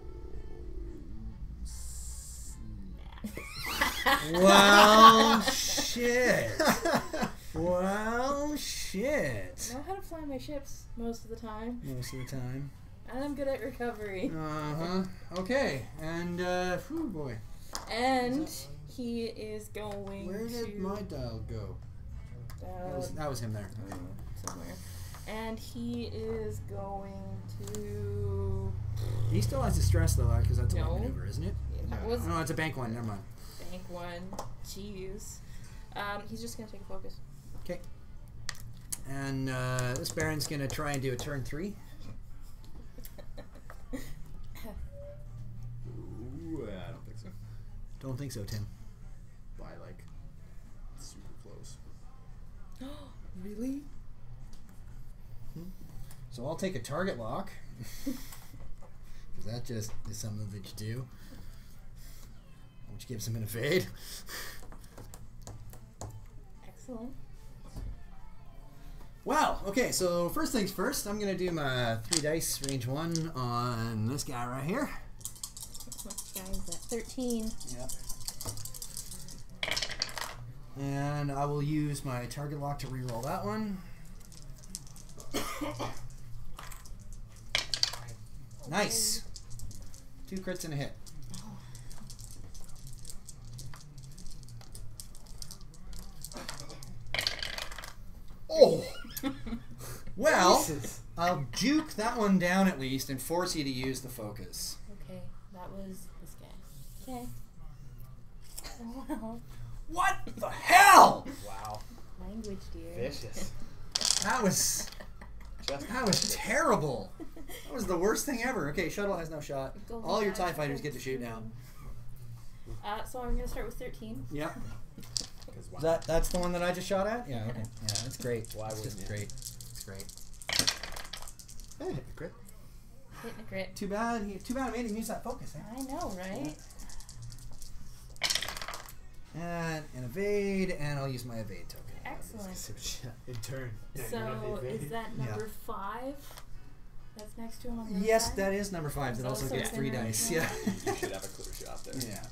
Well, shit. Well, shit. I know how to fly my ships most of the time, Most of the time. and I'm good at recovery. Uh huh. Okay. And, uh, whew, boy. And he is going Where to did my dial go? That uh, was, that was him there. somewhere, and he is going to. He still has the stress, though, because that's a No. light maneuver, isn't it? That Yeah. was Oh, no, it's a bank one. Never mind. bank one. Jeez. Um, he's just gonna take a focus. Okay. And uh, this Baron's going to try and do a turn three. Ooh, I don't think so. Don't think so, Tim. By like super close. Really? So I'll take a target lock. Because that just is something that you do. Which gives him an evade. Excellent. Wow. Okay, so first things first, I'm going to do my three dice range one on this guy right here. This guy's at thirteen. Yep. And I will use my target lock to reroll that one. Nice. Two crits and a hit. Oh! Well, Jesus. I'll juke that one down at least and force you to use the focus. Okay, that was this guy. Okay. Wow. What the hell? Wow. Language, dear. Vicious. That was Just that was terrible. That was the worst thing ever. Okay, shuttle has no shot. Golden All your Dash TIE fighters get to shoot now. Uh, so I'm gonna start with thirteen. Yep. Because Is that that's the one that I just shot at? Yeah. Okay. Yeah, that's great. Why It's wouldn't just you? great. It's great. Hey, hit the crit. Hitting a crit. Too bad. He, too bad I made him use that focus. Eh? I know, right? And an evade, and I'll use my evade token. Excellent. In turn. So is that Yeah. number five? That's next to him on the other Yes, side? that is number five. That It's also also gets three thinner dice. as Yeah. You should have a clear shot there. Yeah.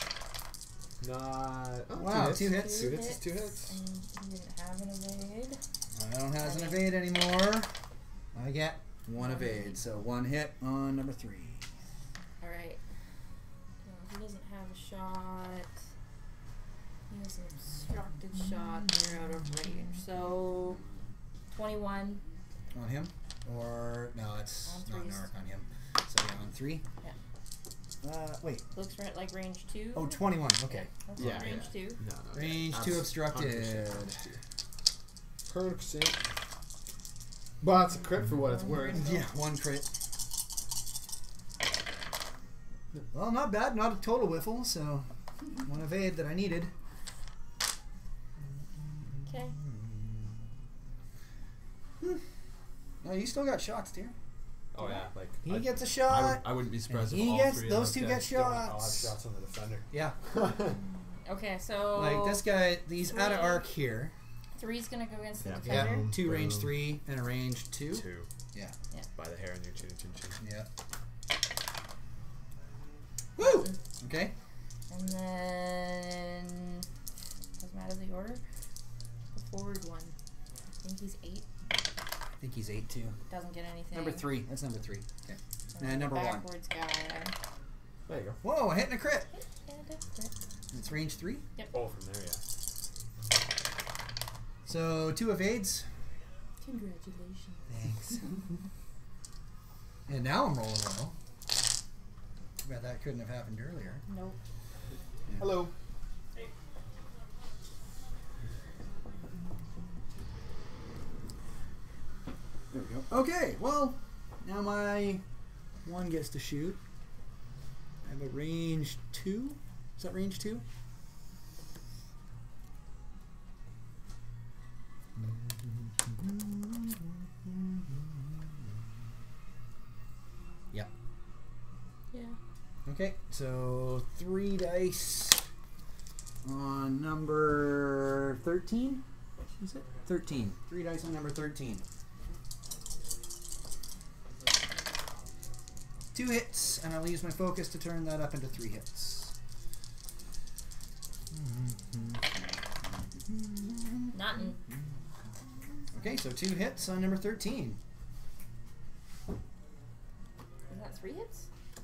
Not. Oh, Wow, two two hits. hits. Two hits is two hits. And he didn't have an evade. I don't have an evade anymore. I get one evade, so one hit on number three. Alright. No, he doesn't have a shot. He has an obstructed shot. They're out of range. So, twenty-one. On him? Or, no, it's On not an threes. arc on him. So yeah, on three? Yeah. Uh, wait. Looks right like range two. Oh, twenty-one. Okay. That's Yeah, range yeah. two. No, no. Range yeah, two abs- obstructed. one hundred percent. Well, it's a crit for what it's worth. Yeah, one crit. Well, not bad. Not a total whiffle, so one evade that I needed. Okay. No, you still got shots, dear. Oh yeah, like He I, gets a I, shot. would, I wouldn't be surprised And if he all gets- three of those those two guys get don't all have shots. shots on the defender. Yeah. Okay, so Like this guy, he's out of Three. arc here. three's gonna go against the Yeah. Yeah. defender. Boom, Two range boom. three and a range two. Two. Yeah. Yeah. By the hair on your chin, chin, chin. Yeah. Woo! Okay. And then doesn't matter the order. The forward one. I think he's eight. think he's eight too. Doesn't get anything. Number three. That's number three. Okay. And And number one. backwards guy. There you go. Whoa! Hitting a crit. Yeah, that's it. It's range three. Oh, from there, yeah. So two evades. Congratulations. Thanks. And now I'm rolling well. Too bad that couldn't have happened earlier. Nope. Hello. There we go. Okay, well, now my one gets to shoot. I have a range two. Is that range two? Yep. Yeah. Okay, so three dice on number thirteen. Is it? thirteen. Three dice on number thirteen. Two hits, and I'll use my focus to turn that up into three hits. Nothing. Okay, so two hits on number thirteen. Is that three hits?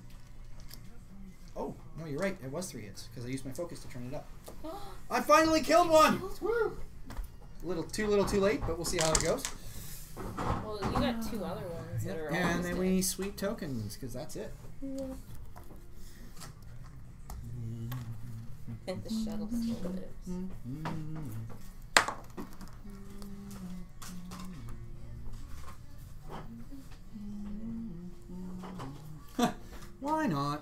Oh, no, you're right. It was three hits, because I used my focus to turn it up. I finally killed one! Woo! Little too little too late, but we'll see how it goes. Well, you got two other ones that are And almost then dead. we sweep tokens, because that's it. Yeah. And the shuttle still lives. Why not?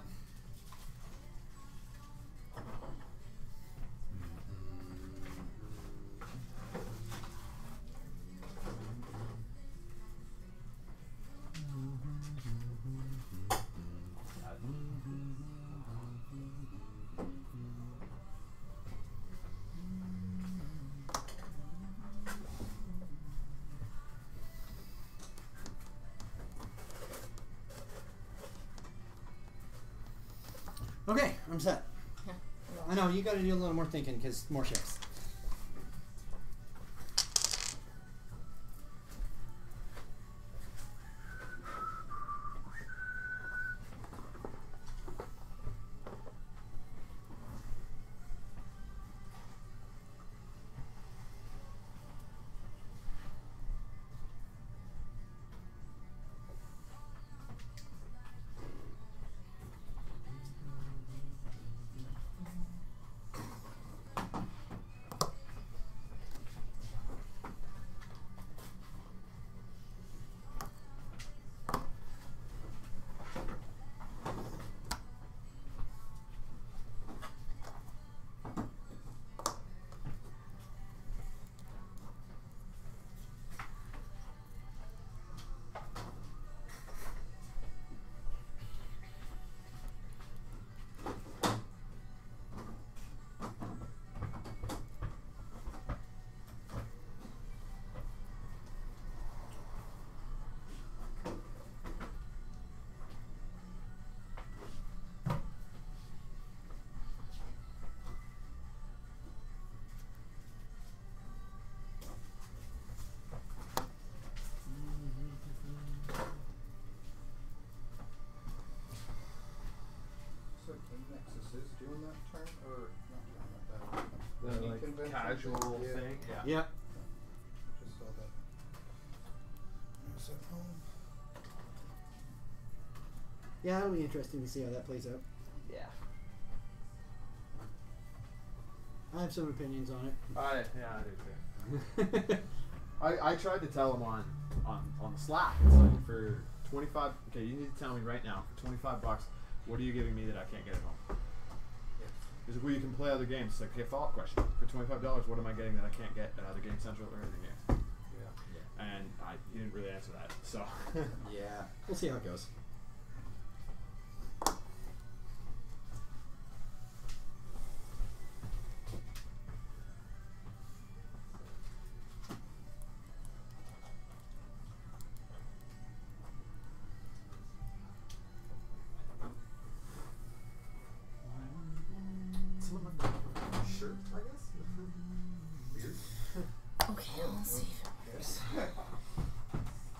Okay, I'm set. I know, you gotta do a little more thinking, because more ships. Doing that turn or not doing that? The, The like, convention casual yeah. thing. Yeah. Yep. Just saw that. Is that home? Yeah, it'll be interesting to see how that plays out. Yeah. I have some opinions on it. I yeah I do too. I, I tried to tell him on, on on the Slack. It's like for twenty-five. Okay, you need to tell me right now. For twenty-five bucks, what are you giving me that I can't get at home? He's like, well, you can play other games. It's like, okay, follow-up question. For twenty-five dollars, what am I getting that I can't get at either Game Central or other games? Yeah. And I he didn't really answer that. So Yeah. We'll see how it goes. shirt, I guess. Weird. Okay, let's see.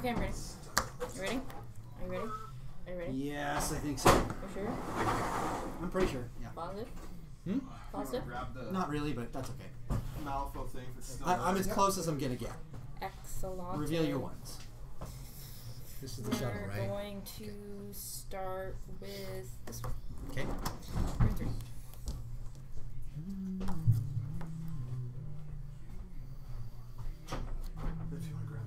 Okay, I'm ready. You ready? Are you ready? Are you ready? Yes, I think so. You sure? I'm pretty sure. Yeah. Positive? Hmm? Positive? Grab the Not really, but that's okay. Malifaux thing if it's still I, I'm there. as close as I'm gonna get. Excellent. Reveal your ones. This is the shuttle, We're right? going to start with this one. Okay. Turn three. If you want to grab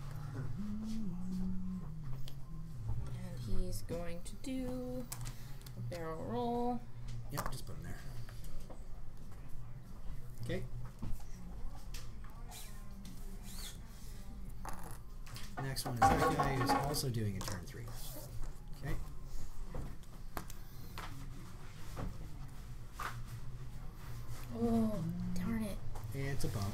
And he's going to do a barrel roll. Yep, just put them there. Okay. Next one is that guy who's also doing a turn three. Okay. Oh, darn it. It's a bump.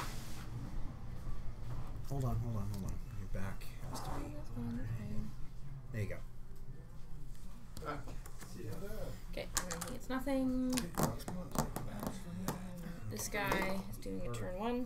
Hold on, hold on, hold on. Your back has to be. There you go. that. See ya. Okay, and he gets nothing. This guy is doing a turn one.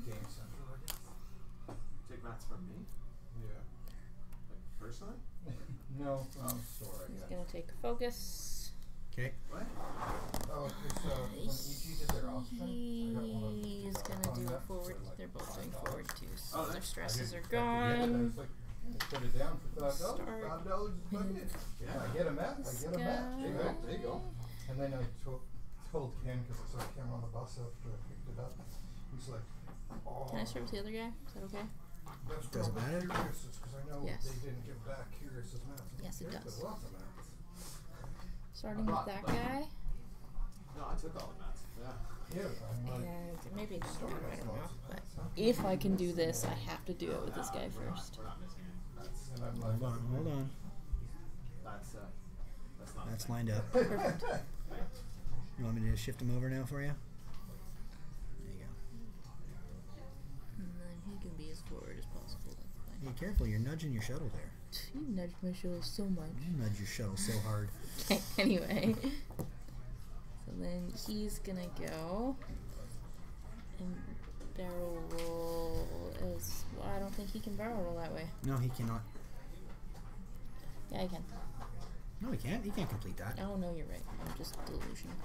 Take mats from me? Yeah. Like, personally? No, um, store, He's I guess. gonna take a focus. Okay. What? Oh, it's, uh, when E G did their offspring, I got one of He's uh, gonna do a concepts forward. for, like, They're both doing five forward dollars. too, so Oh, their that's- stresses I are didn't expect to get it. I gone. was like, yeah, put it down for five dollars. Start Five dollars is about it. Yeah. I get a mat. I get a mat. This There you guy. go. There you go. And then I told, told Ken, because I saw Ken on the bus after I picked it up. He's like, oh. Can I start with the other guy? Is that okay? That's Doesn't what I'm matter. curious, because I know Yes. they didn't give back Curious's mats. Yes, it Curious does. has lots of mats. Starting with that guy. No, I took all the mats. Yeah. Yeah, I'm like, And maybe just I don't know. But if I can do this, I have to do it with this guy first. We're not missing it. That's, and I'm like, Hold on, hold on. that's, uh, that's not That's a thing. lined up. Perfect. You want me to just shift him over now for you? There you go. And then he can be as forward as possible. That's Hey, careful, you're nudging your shuttle there. fine. You nudged my shuttle so much. You nudge your shuttle so hard. Okay, anyway. So then he's gonna go and barrel roll is well, I don't think he can barrel roll that way. No, he cannot. Yeah, I can. No, he can't. He can't complete that. Oh no, you're right. I'm just delusional.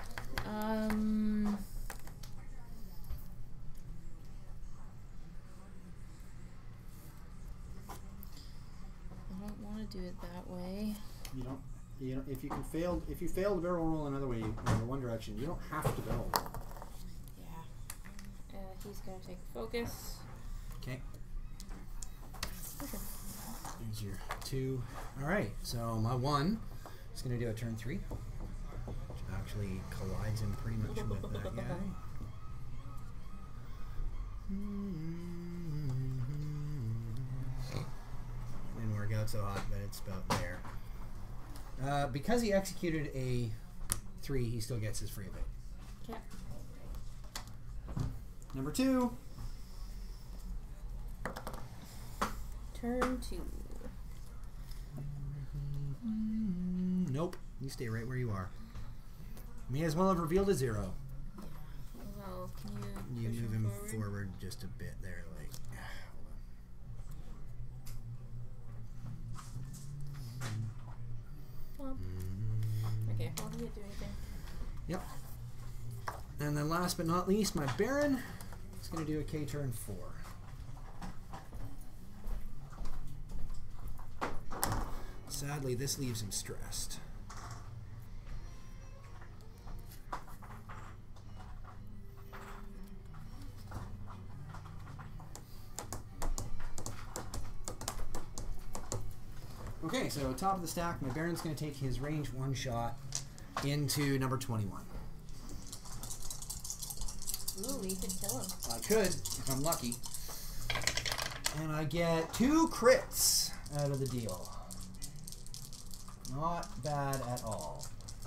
Um I don't want to do it that way. You don't. You know, if you can fail, if you fail to barrel roll another way, you, in one direction, you don't have to barrel roll. Yeah. Uh, he's gonna take focus. Okay. Okay. There's your two. All right. So my one is going to do a turn three, which actually collides him pretty much with that guy. Didn't work out so hot, but it's about there. Uh, because he executed a three, he still gets his free of it. Okay. Number two. Turn two. Nope. You stay right where you are. May as well have revealed a zero. Well, can you You push move him him forward? forward just a bit there, like. Well, okay, well, he didn't do anything. Yep. And then last but not least, my Baron is going to do a K turn four. Sadly, this leaves him stressed. Okay, so top of the stack, my Baron's going to take his range one shot into number twenty-one. Ooh, we could kill him. I could, if I'm lucky. And I get two crits out of the deal. Not bad at all.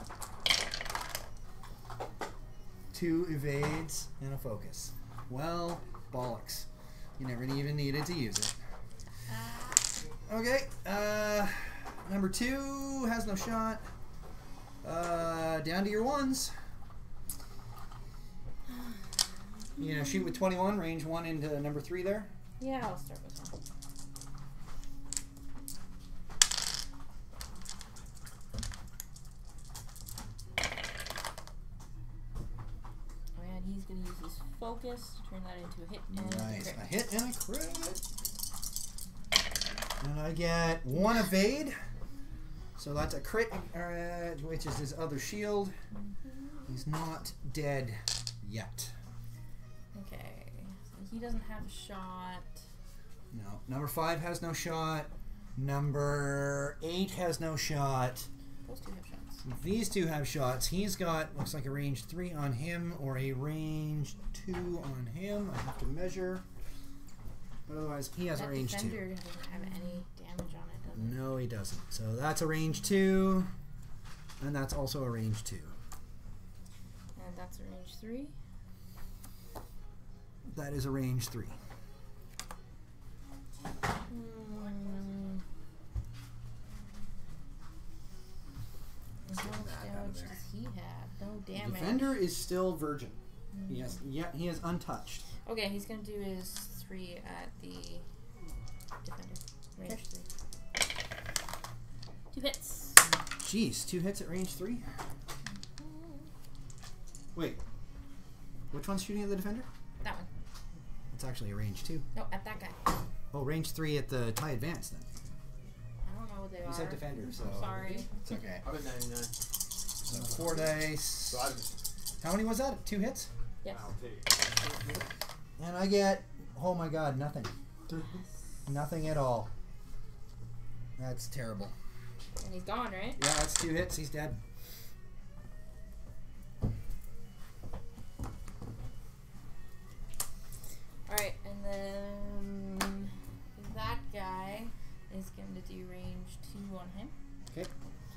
Two evades and a focus. Well, bollocks. You never even needed to use it. Okay, uh, number two has no shot. Uh, down to your ones. You know, shoot with twenty-one, range one into number three there. Yeah, I'll start with him. focus. Turn that into a hit and Nice. a crit. A hit and a crit. And I get one evade. So that's a crit, uh, which is his other shield. He's not dead yet. Okay. So he doesn't have a shot. No. Number five has no shot. Number eight has no shot. Those two have shots. These two have shots. He's got, looks like a range three on him or a range two on him. I have to measure. But otherwise, he has that a range two. defender doesn't have any damage on it, does it? No, he doesn't. So that's a range two. And that's also a range two. And that's a range three. That is a range three. Hmm. And how much that out of damage there. does he have? No The damage. defender is still virgin. He has, yeah, he is untouched. Okay, he's gonna do his three at the defender. Range Okay. three. Two hits. Jeez, two hits at range three? Wait. Which one's shooting at the defender? That one. It's actually a range two. No, at that guy. Oh, range three at the tie advance then. I don't know what they You are. said defender, so I'm sorry. it's okay. I'm at ninety-nine. So four dice. So I just, How many was that? Two hits? Yes. I'll take it. And I get, oh my god, nothing. Nothing at all. That's terrible. And he's gone, right? Yeah, that's two hits. He's dead. Alright, and then that guy is going to do range two on him. Okay.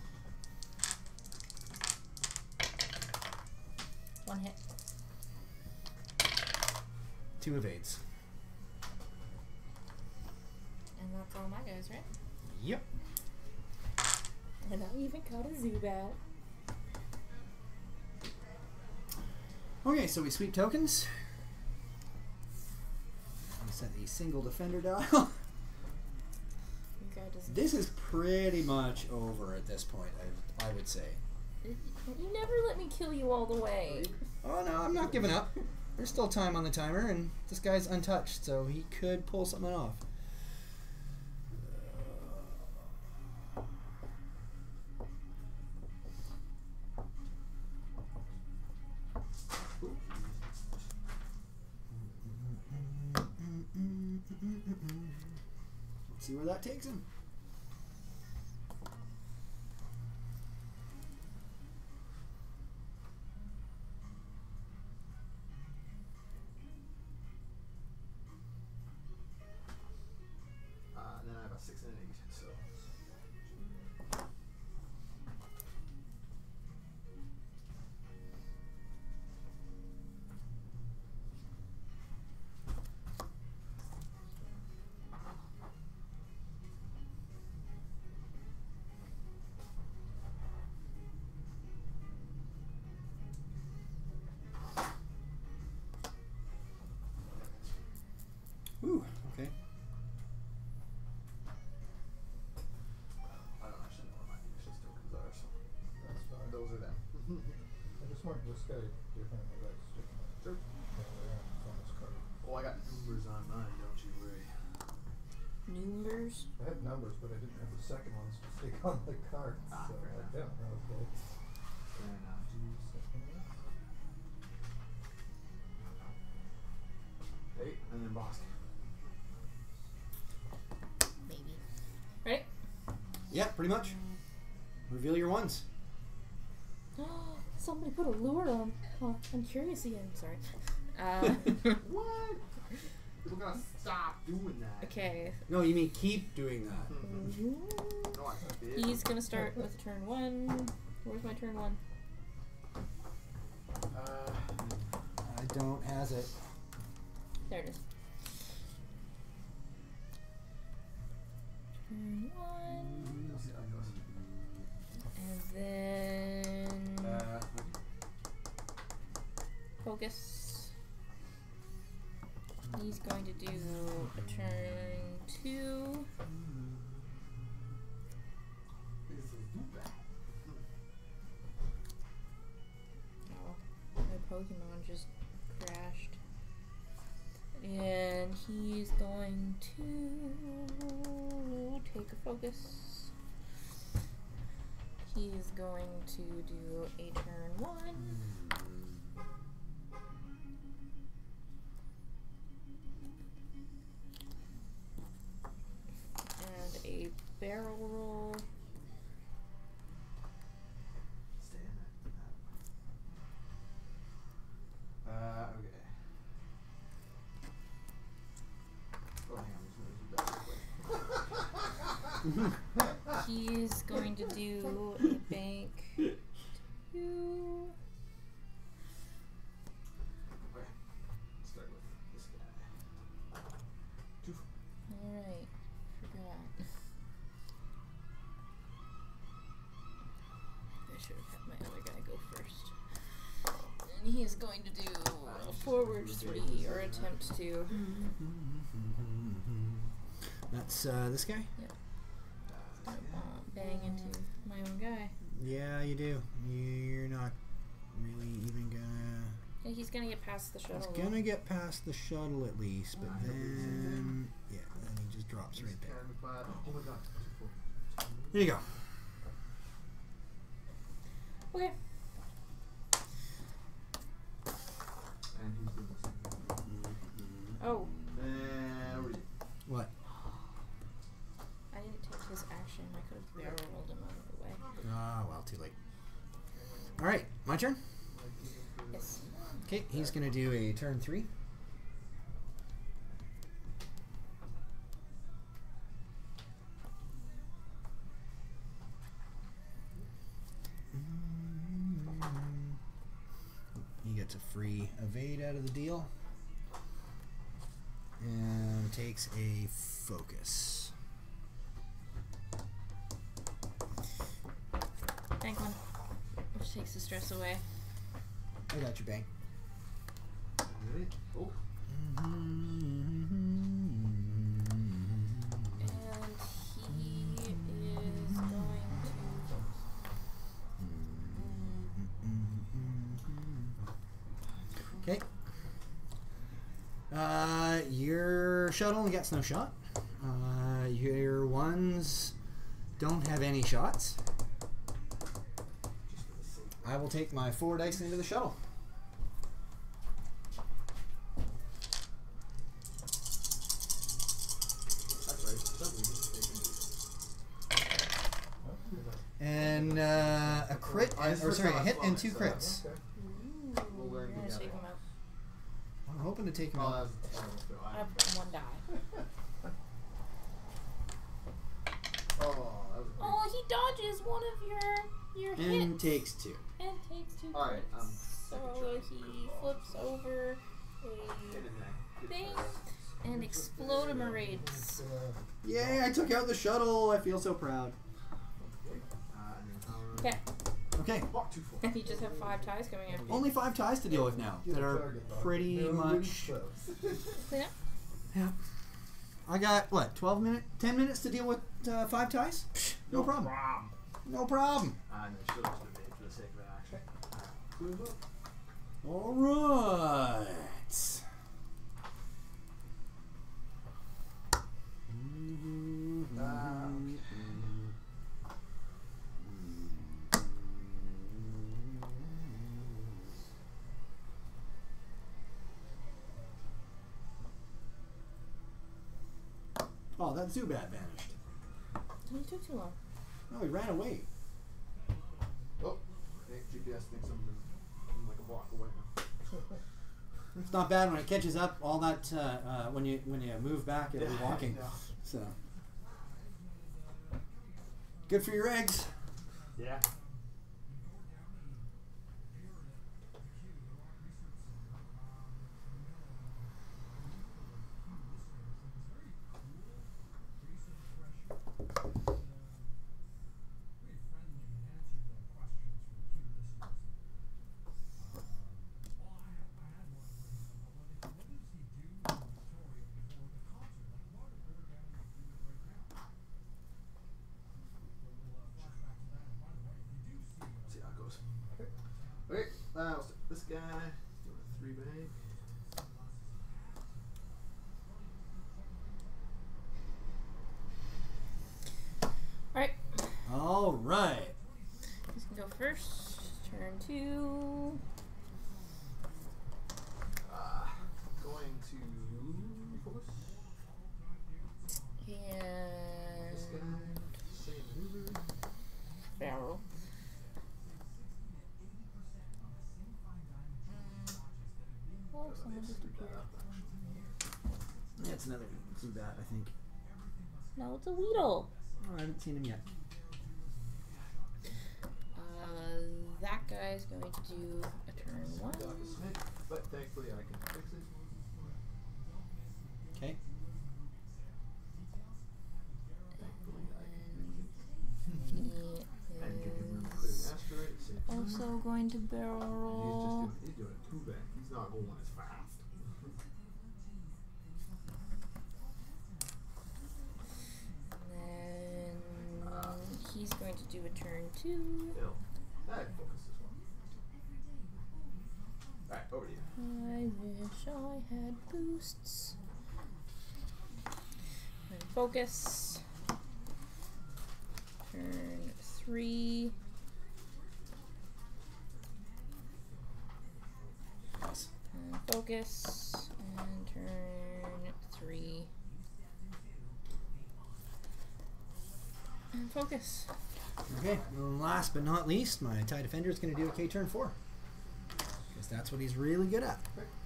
One hit. Two evades. And that's all my guys, right? Yep. And I even caught a Zubat. Okay, so we sweep tokens. We set a single defender dial. You guy doesn't. This is pretty much over at this point, I, I would say. You never let me kill you all the way. Oh no, I'm not giving up. There's still time on the timer, and this guy's untouched, so he could pull something off. Let's see where that takes him. Uh, and then I have a six and an eight, so. Ooh, okay. I don't actually know what my initials tokens are, so. That's fine. Those are them. I just want this guy different. I got sticking on Sure. on this card. Oh, I got numbers on mine, don't you worry. Numbers. I had numbers, but I didn't have the second ones to stick on the card. Ah, so fair I enough. don't know. Okay. Fair enough. Two seconds. Eight, and then Bosque. Maybe. Ready? Yeah, pretty much. Reveal your ones. Somebody put a lure on. Oh, I'm curious again. Sorry. Uh, What? People gotta stop doing that. okay. No, you mean keep doing that. No, I did. He's gonna start with turn one. Where's my turn one? Uh, I don't has it. There it is. Turn one. let's see how it goes. And then Uh, focus. He's going to do a turn two. this is Zubat. Oh, my Pokemon just crashed. And he's going to take a focus. He's going to do a turn one. And a barrel roll. Stay in that. Uh, okay. Oh, hang on, I'm just gonna do that real quick. He's going to do a bank two. Okay. Let's start with this guy. Two. Alright, forgot. I should have had my other guy go first. And he's going to do a forward three, or attempt to. That's uh, this guy? Yep. Gonna bomb- bang into my own guy. Yeah, you do. You're not really even gonna. Yeah, he's gonna get past the shuttle. It's though. gonna get past the shuttle at least, but then. Yeah, then he just drops right there. Oh my god. There you go. Okay. And he's doing the same. Oh, There we go. What? I didn't take his action. I could have barrel rolled him out of the way. Ah, well, too late. Alright, my turn? Yes. Okay, he's gonna do a turn three. He gets a free evade out of the deal. And takes a focus. Bank one. Which takes the stress away. I got your bank. Ready? Oh. And he is going to. Okay. Uh, your shuttle gets no shot. Uh, your ones don't have any shots. I will take my four dice into the shuttle. That's right. Something And uh, a crit, and, or sorry, a hit and two crits. Okay. Ooh, We'll learn you're gonna together. take him out. I'm hoping to take him Oh, out. that was terrible. So I I- have one die. Oh, that was Oh, he dodges one of your your And hits takes two. and takes two. All right, crits. um, so second try. he flips over Hit a in the neck. Good thing try. and explodimerates. Uh, Yay, I took out the shuttle. I feel so proud. Uh, and then power. Okay, Okay, Oh, two four. and you just have five ties coming after you. only five ties to deal with now get that a are target lock. pretty No much. close. Clean up. Yeah. I got, what, twelve minutes, ten minutes to deal with uh, five ties? Psh, no problem. problem. No problem. Uh, and then she'll just evade for the sake of an action. Uh, move up. All right. Ah, Oh, that Zubat vanished. You took too long. No, he ran away. Oh, hey, G P S thinks I'm, I'm like a block away now. It's not bad when it catches up. All that uh, uh, when you when you move back, it'll be Yeah, walking. yeah. So good for your eggs. Yeah. See how it goes. Okay, uh, let's do this guy. Do a three bank. that up, actually. Yeah, it's another Zubat, I think. No, it's a Weedle. Oh, I haven't seen him yet. Uh, that guy's going to do a turn one. Dog is Smith, but thankfully I can fix it. Okay. Thankfully I can fix He it. And you can move clear the asteroid at the same time. also going to barrel And roll. He's just doing, he's doing a two bank. He's not going as fast. And then he's going to do a turn two. Still. I focus this one. Alright, over to you. I wish I had boosts. And focus. Turn three. Yes. And focus. And turn three. And focus. Okay, and last but not least, my TIE Defender is going to do a K turn four. Because that's what he's really good at.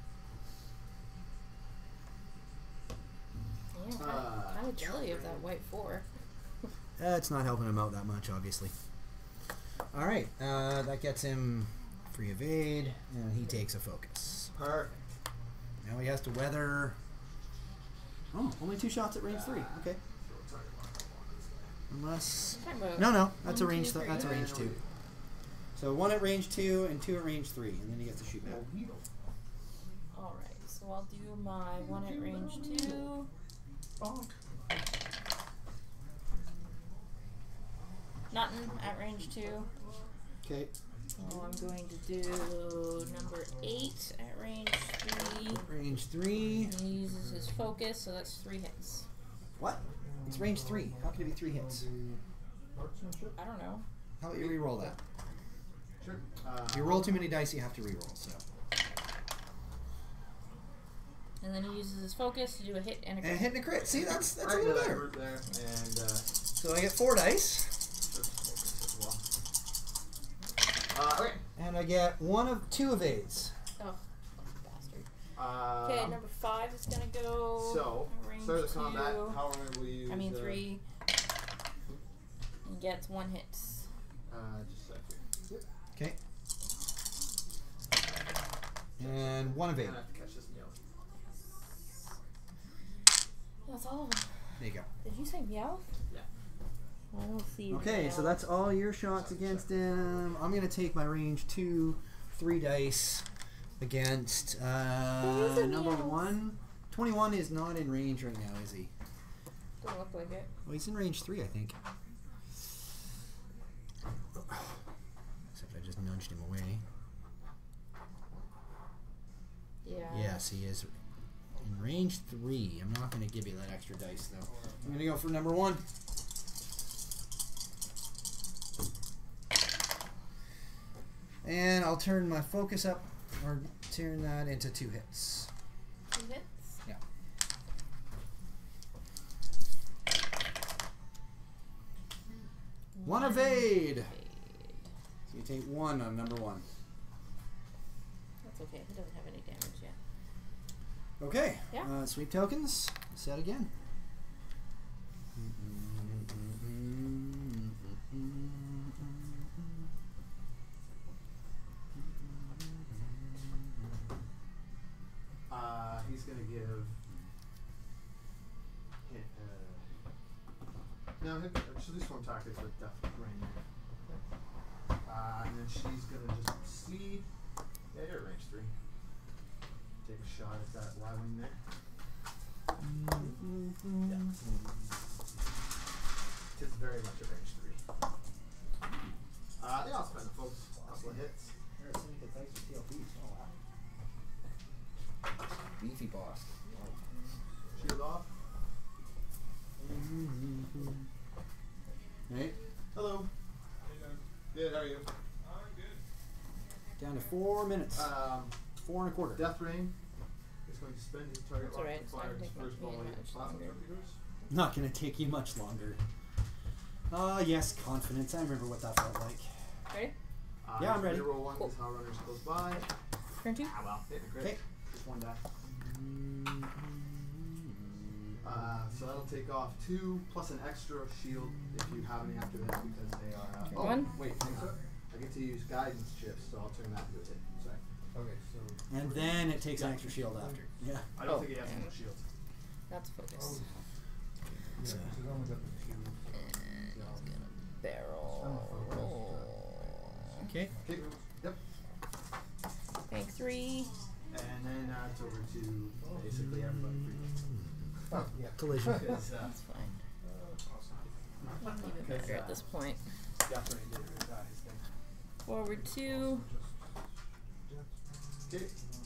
Yeah, I'm Uh, kind of jelly of that white four. Uh, it's not helping him out that much, obviously. Alright, uh, that gets him free evade, and he takes a focus. Perfect. Now he has to weather... Oh, only two shots at range three. Okay. Unless... Talking about No, no, that's a one, range. two, Th that's a three. range two. So one at range two and two at range three, and then he gets to shoot back. Alright, so I'll do my one at range two. Nothing at range two. Okay. So I'm going to do number eight at range three. Range three. And he uses his focus, so that's three hits. What? It's range three. How can it be three hits? Marksmanship? I don't know. How about you re-roll that? Sure. Uh, If you roll too many dice, you have to re-roll. So. And then he uses his focus to do a hit and a And crit. hitting a crit. See, that's that's a right little into that better. group there, and uh, So I get four dice, just focus as well. Uh, okay. and I get one of two evades. Oh, bastard. Uh, Okay, number five is gonna go. So, range start the two. combat. How long will we use? I mean uh, three. He gets one hit. Uh, just a second. Okay. And one evade. And I have to catch this meow. That's all of them. There you go. Did you say meow? Yeah. I don't see. Okay, so meow. that's all your shots against him. I'm gonna take my range two, three dice against uh, There is a number meow. one. twenty-one is not in range right now, is he? Don't look like it. Well, he's in range three, I think. Except I just nudged him away. Yeah. Yes, he is in range three. I'm not going to give you that extra dice, though. I'm going to go for number one. And I'll turn my focus up, or turn that into two hits. Two hits. Yeah. One evade. evade. So you take one on number one. That's okay. He doesn't have any damage yet. Okay. Yeah. Uh, sweep tokens. Set again. Uh, he's gonna give. Hit, uh, no, hit, she'll do swim tactics with Death Rain there. Uh, and then she's gonna just see. Yeah, you're at range three. Take a shot at that Y wing there. Yeah. It's very much at range three. Uh, they all spend the folks. Couple of hits. Beefy boss. Shield off. Right. Hello. Good, how are you? Down to four minutes. Um, Four and a quarter. Death Rain is going to spend his target That's rocket alright, to it's not fire gonna his take first me volley much of plasma longer. torpedoes. Not going to take you much longer. Ah, uh, yes, confidence. I remember what that felt like. Ready? Uh, Yeah, I'm ready. Roll one Cool. because how runners close by. Turn two. Ah, well, hit the crit. Okay. Just one die. Uh, so that'll take off two plus an extra shield if you have any after this because they are. Uh, oh, One. wait, hang on. I get to use guidance chips, so I'll turn that into a hit. Sorry. Okay, so. And then it takes an extra shield after. Yeah. I don't Oh, think he has and- enough shields. That's focus. Oh, yeah, So- 'cause it only got the two. And he's gonna barrel. Oh, focus. roll. Okay. Okay. Yep. Bank three. And then uh, it's over to basically everybody. Oh, yeah. Collision. Because uh, That's fine. Even Because, better uh, at this point. definitely did uh, his thing. Forward two. Okay.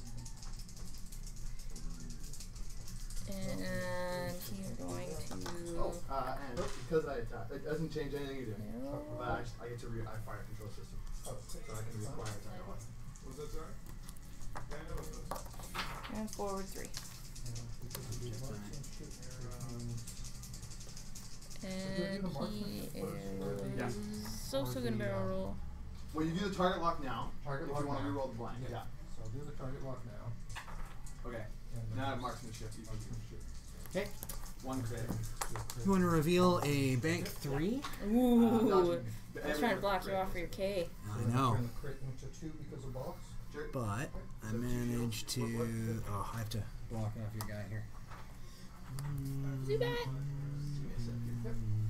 And he's going to. Oh, uh, and because I attack, it doesn't change anything you do. barrel. But I, just, I get to re- I fire control system, Oh, so I can require attack on. Was that sorry? Yeah, I know what those. And forward three. And he Yeah. is also gonna barrel roll. Well, you do the target lock now. Target if lock you want to now. reroll the blank. Yeah. So I'll do the target lock now. Okay. And then Now I have just- marksmanship. You can do Marksmanship. Okay. one crit. You want to reveal a bank three? Ooh. Uh, dodging I was every trying to block you crit. off for your K. I know. Turn the crit into two because of box. Sure. But I managed to. Oh, I have to block off your guy here. Do that. Give me a sec here.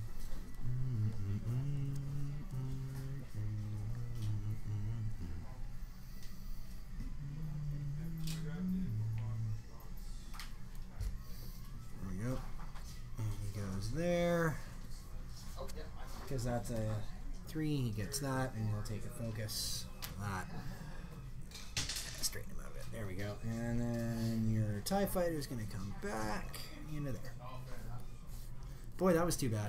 There we go. And he goes there. Oh, yeah. Because that's a three, he gets that, and he'll take a focus. That. Straighten him out a bit. There we go. And then your TIE fighter's going to come back into there. Boy, that was too bad.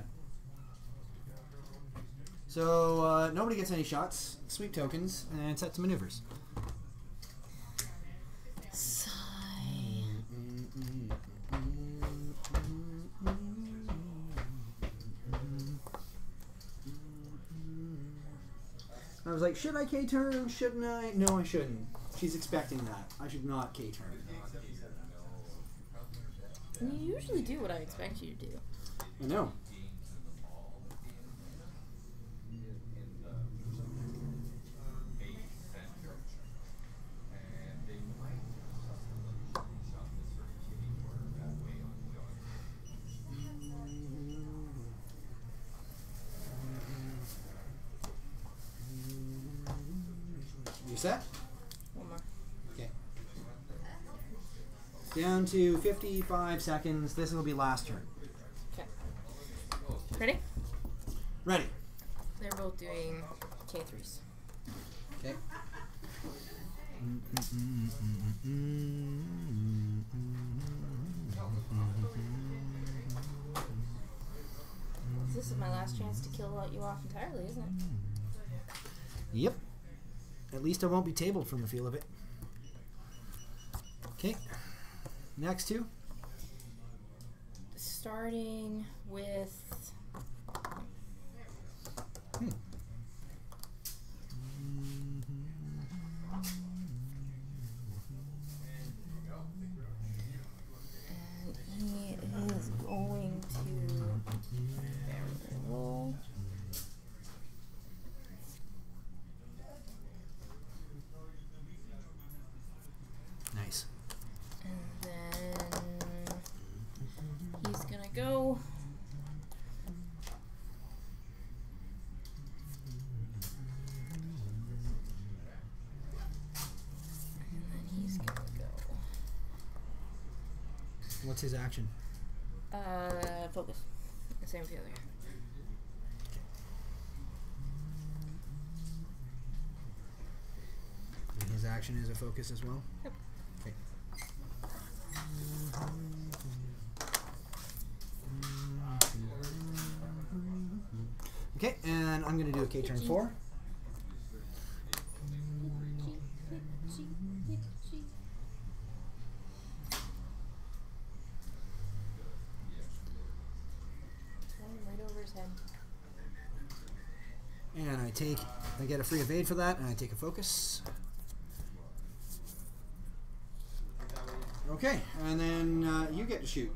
So, uh, nobody gets any shots, sweep tokens, and set to maneuvers. Sigh. I was like, should I K-turn? Shouldn't I? No, I shouldn't. She's expecting that. I should not K-turn. You usually do what I expect you to do. I know. You set? One more. Okay. Down to fifty-five seconds. This will be last turn. Okay. Ready? Ready. They're both doing K threes. Okay. This is my last chance to kill you off entirely, isn't it? Yep. At least I won't be tabled from the feel of it. Okay. Next two. Starting with. Hmm. And he is going to barrel roll. Nice. And then he's gonna go. And then he's gonna go. What's his action? Uh, focus. The same as the other guy. And his action is a focus as well? Yep. Okay. Okay, and I'm going to do a K turn four. Right over his head. And I take, I get a free evade for that, and I take a focus. Okay, and then uh, you get to shoot.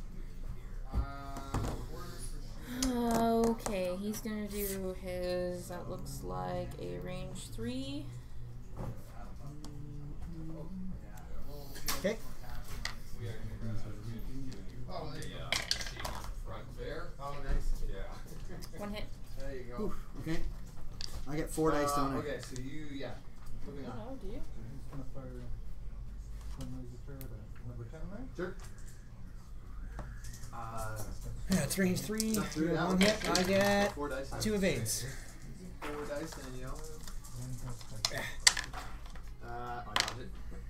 Okay, he's gonna do his, that looks like a range three. Okay. Oh, there you go. Front there. Oh, nice. Yeah. One hit. There you go. Oof, okay. I get four dice, Uh, don't I? Okay, so you, yeah. Moving on. Oh, do you? He's gonna fire one laser turret at number ten there. Sure. Uh, Yeah, it's range three. That's three, You yeah, one okay. hit. I get four dice. two evades. Four dice and yellow. And that's like- Uh, I got it.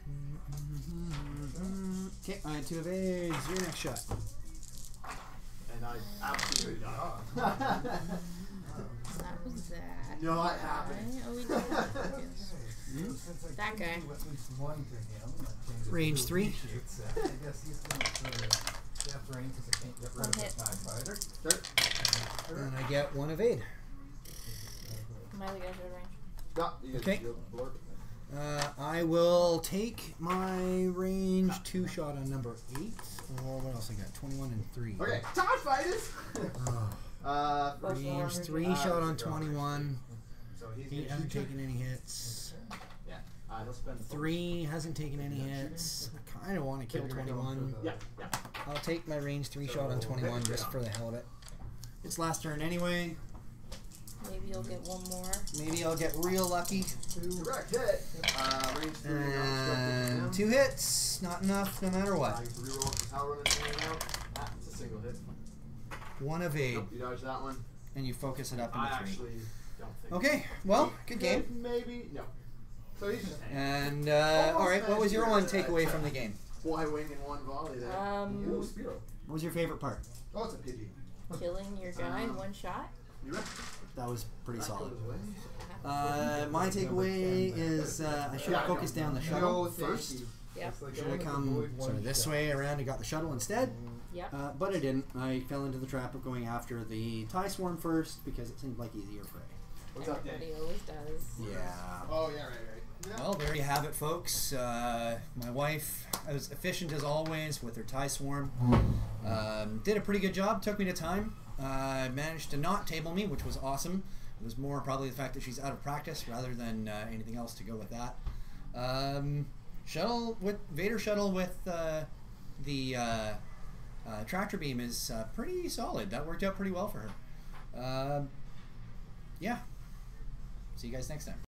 Okay, I had two evades. Your next shot. And I absolutely got it. That was that. Not happening. Oh, we did. So since I That couldn't guy. do at least one to him, that changes Range the three. appreciates that. I guess he's gonna sort of death range because I can't get rid One of hit. the TIE fighter. Sure. And I get one evade. My other guy's out of range. No, you Okay. you blurb. Uh, I will take my range two shot on number eight. Or what else I got? twenty-one and three. Okay, TIE fighters! uh, Range three Uh, shot on twenty-one. So he's He gonna hasn't shoot you. taken any hits. Yeah. Uh, he'll spend the Three hasn't taken any hits. I kind of want to kill twenty-one. Yeah, yeah. I'll take my range three shot on twenty-one just for the hell of it. It's last turn anyway. Maybe you'll get one more. Maybe I'll get real lucky. Correct hit. Uh, range three. And two hits, not enough no matter Uh, what. you can reroll the power run thing out. Ah, it's a single hit. One evade, Nope, you dodge that one. and you focus it up I into three. actually don't think. Okay, well, good game. Maybe. No. So he's just hanging. And, uh, alright, what was your one Almost takeaway from the game? Why wing in one volley there? Um, Ooh, Speedo. What was your favorite part? Oh, it's a Pidgey. Killing your guy in Um, one shot. You ready? That was pretty That solid. goes away. Uh, my takeaway is uh, I should have focused down the shuttle No, thank first. you. Yep. Should have come sort of this way around and got the shuttle instead. Yep. Uh, but I didn't. I fell into the trap of going after the TIE swarm first because it seemed like easier prey. What's up, Dan? Everybody always does. Yeah. Oh, yeah, right, right. Yeah. Well, there you have it, folks. Uh, my wife, as efficient as always with her TIE swarm, um, did a pretty good job. Took me to time. Uh, managed to not table me, which was awesome. It was more probably the fact that she's out of practice rather than uh, anything else to go with that. Um, shuttle with Vader shuttle with uh, the uh, uh, tractor beam is uh, pretty solid. That worked out pretty well for her. Um yeah. See you guys next time.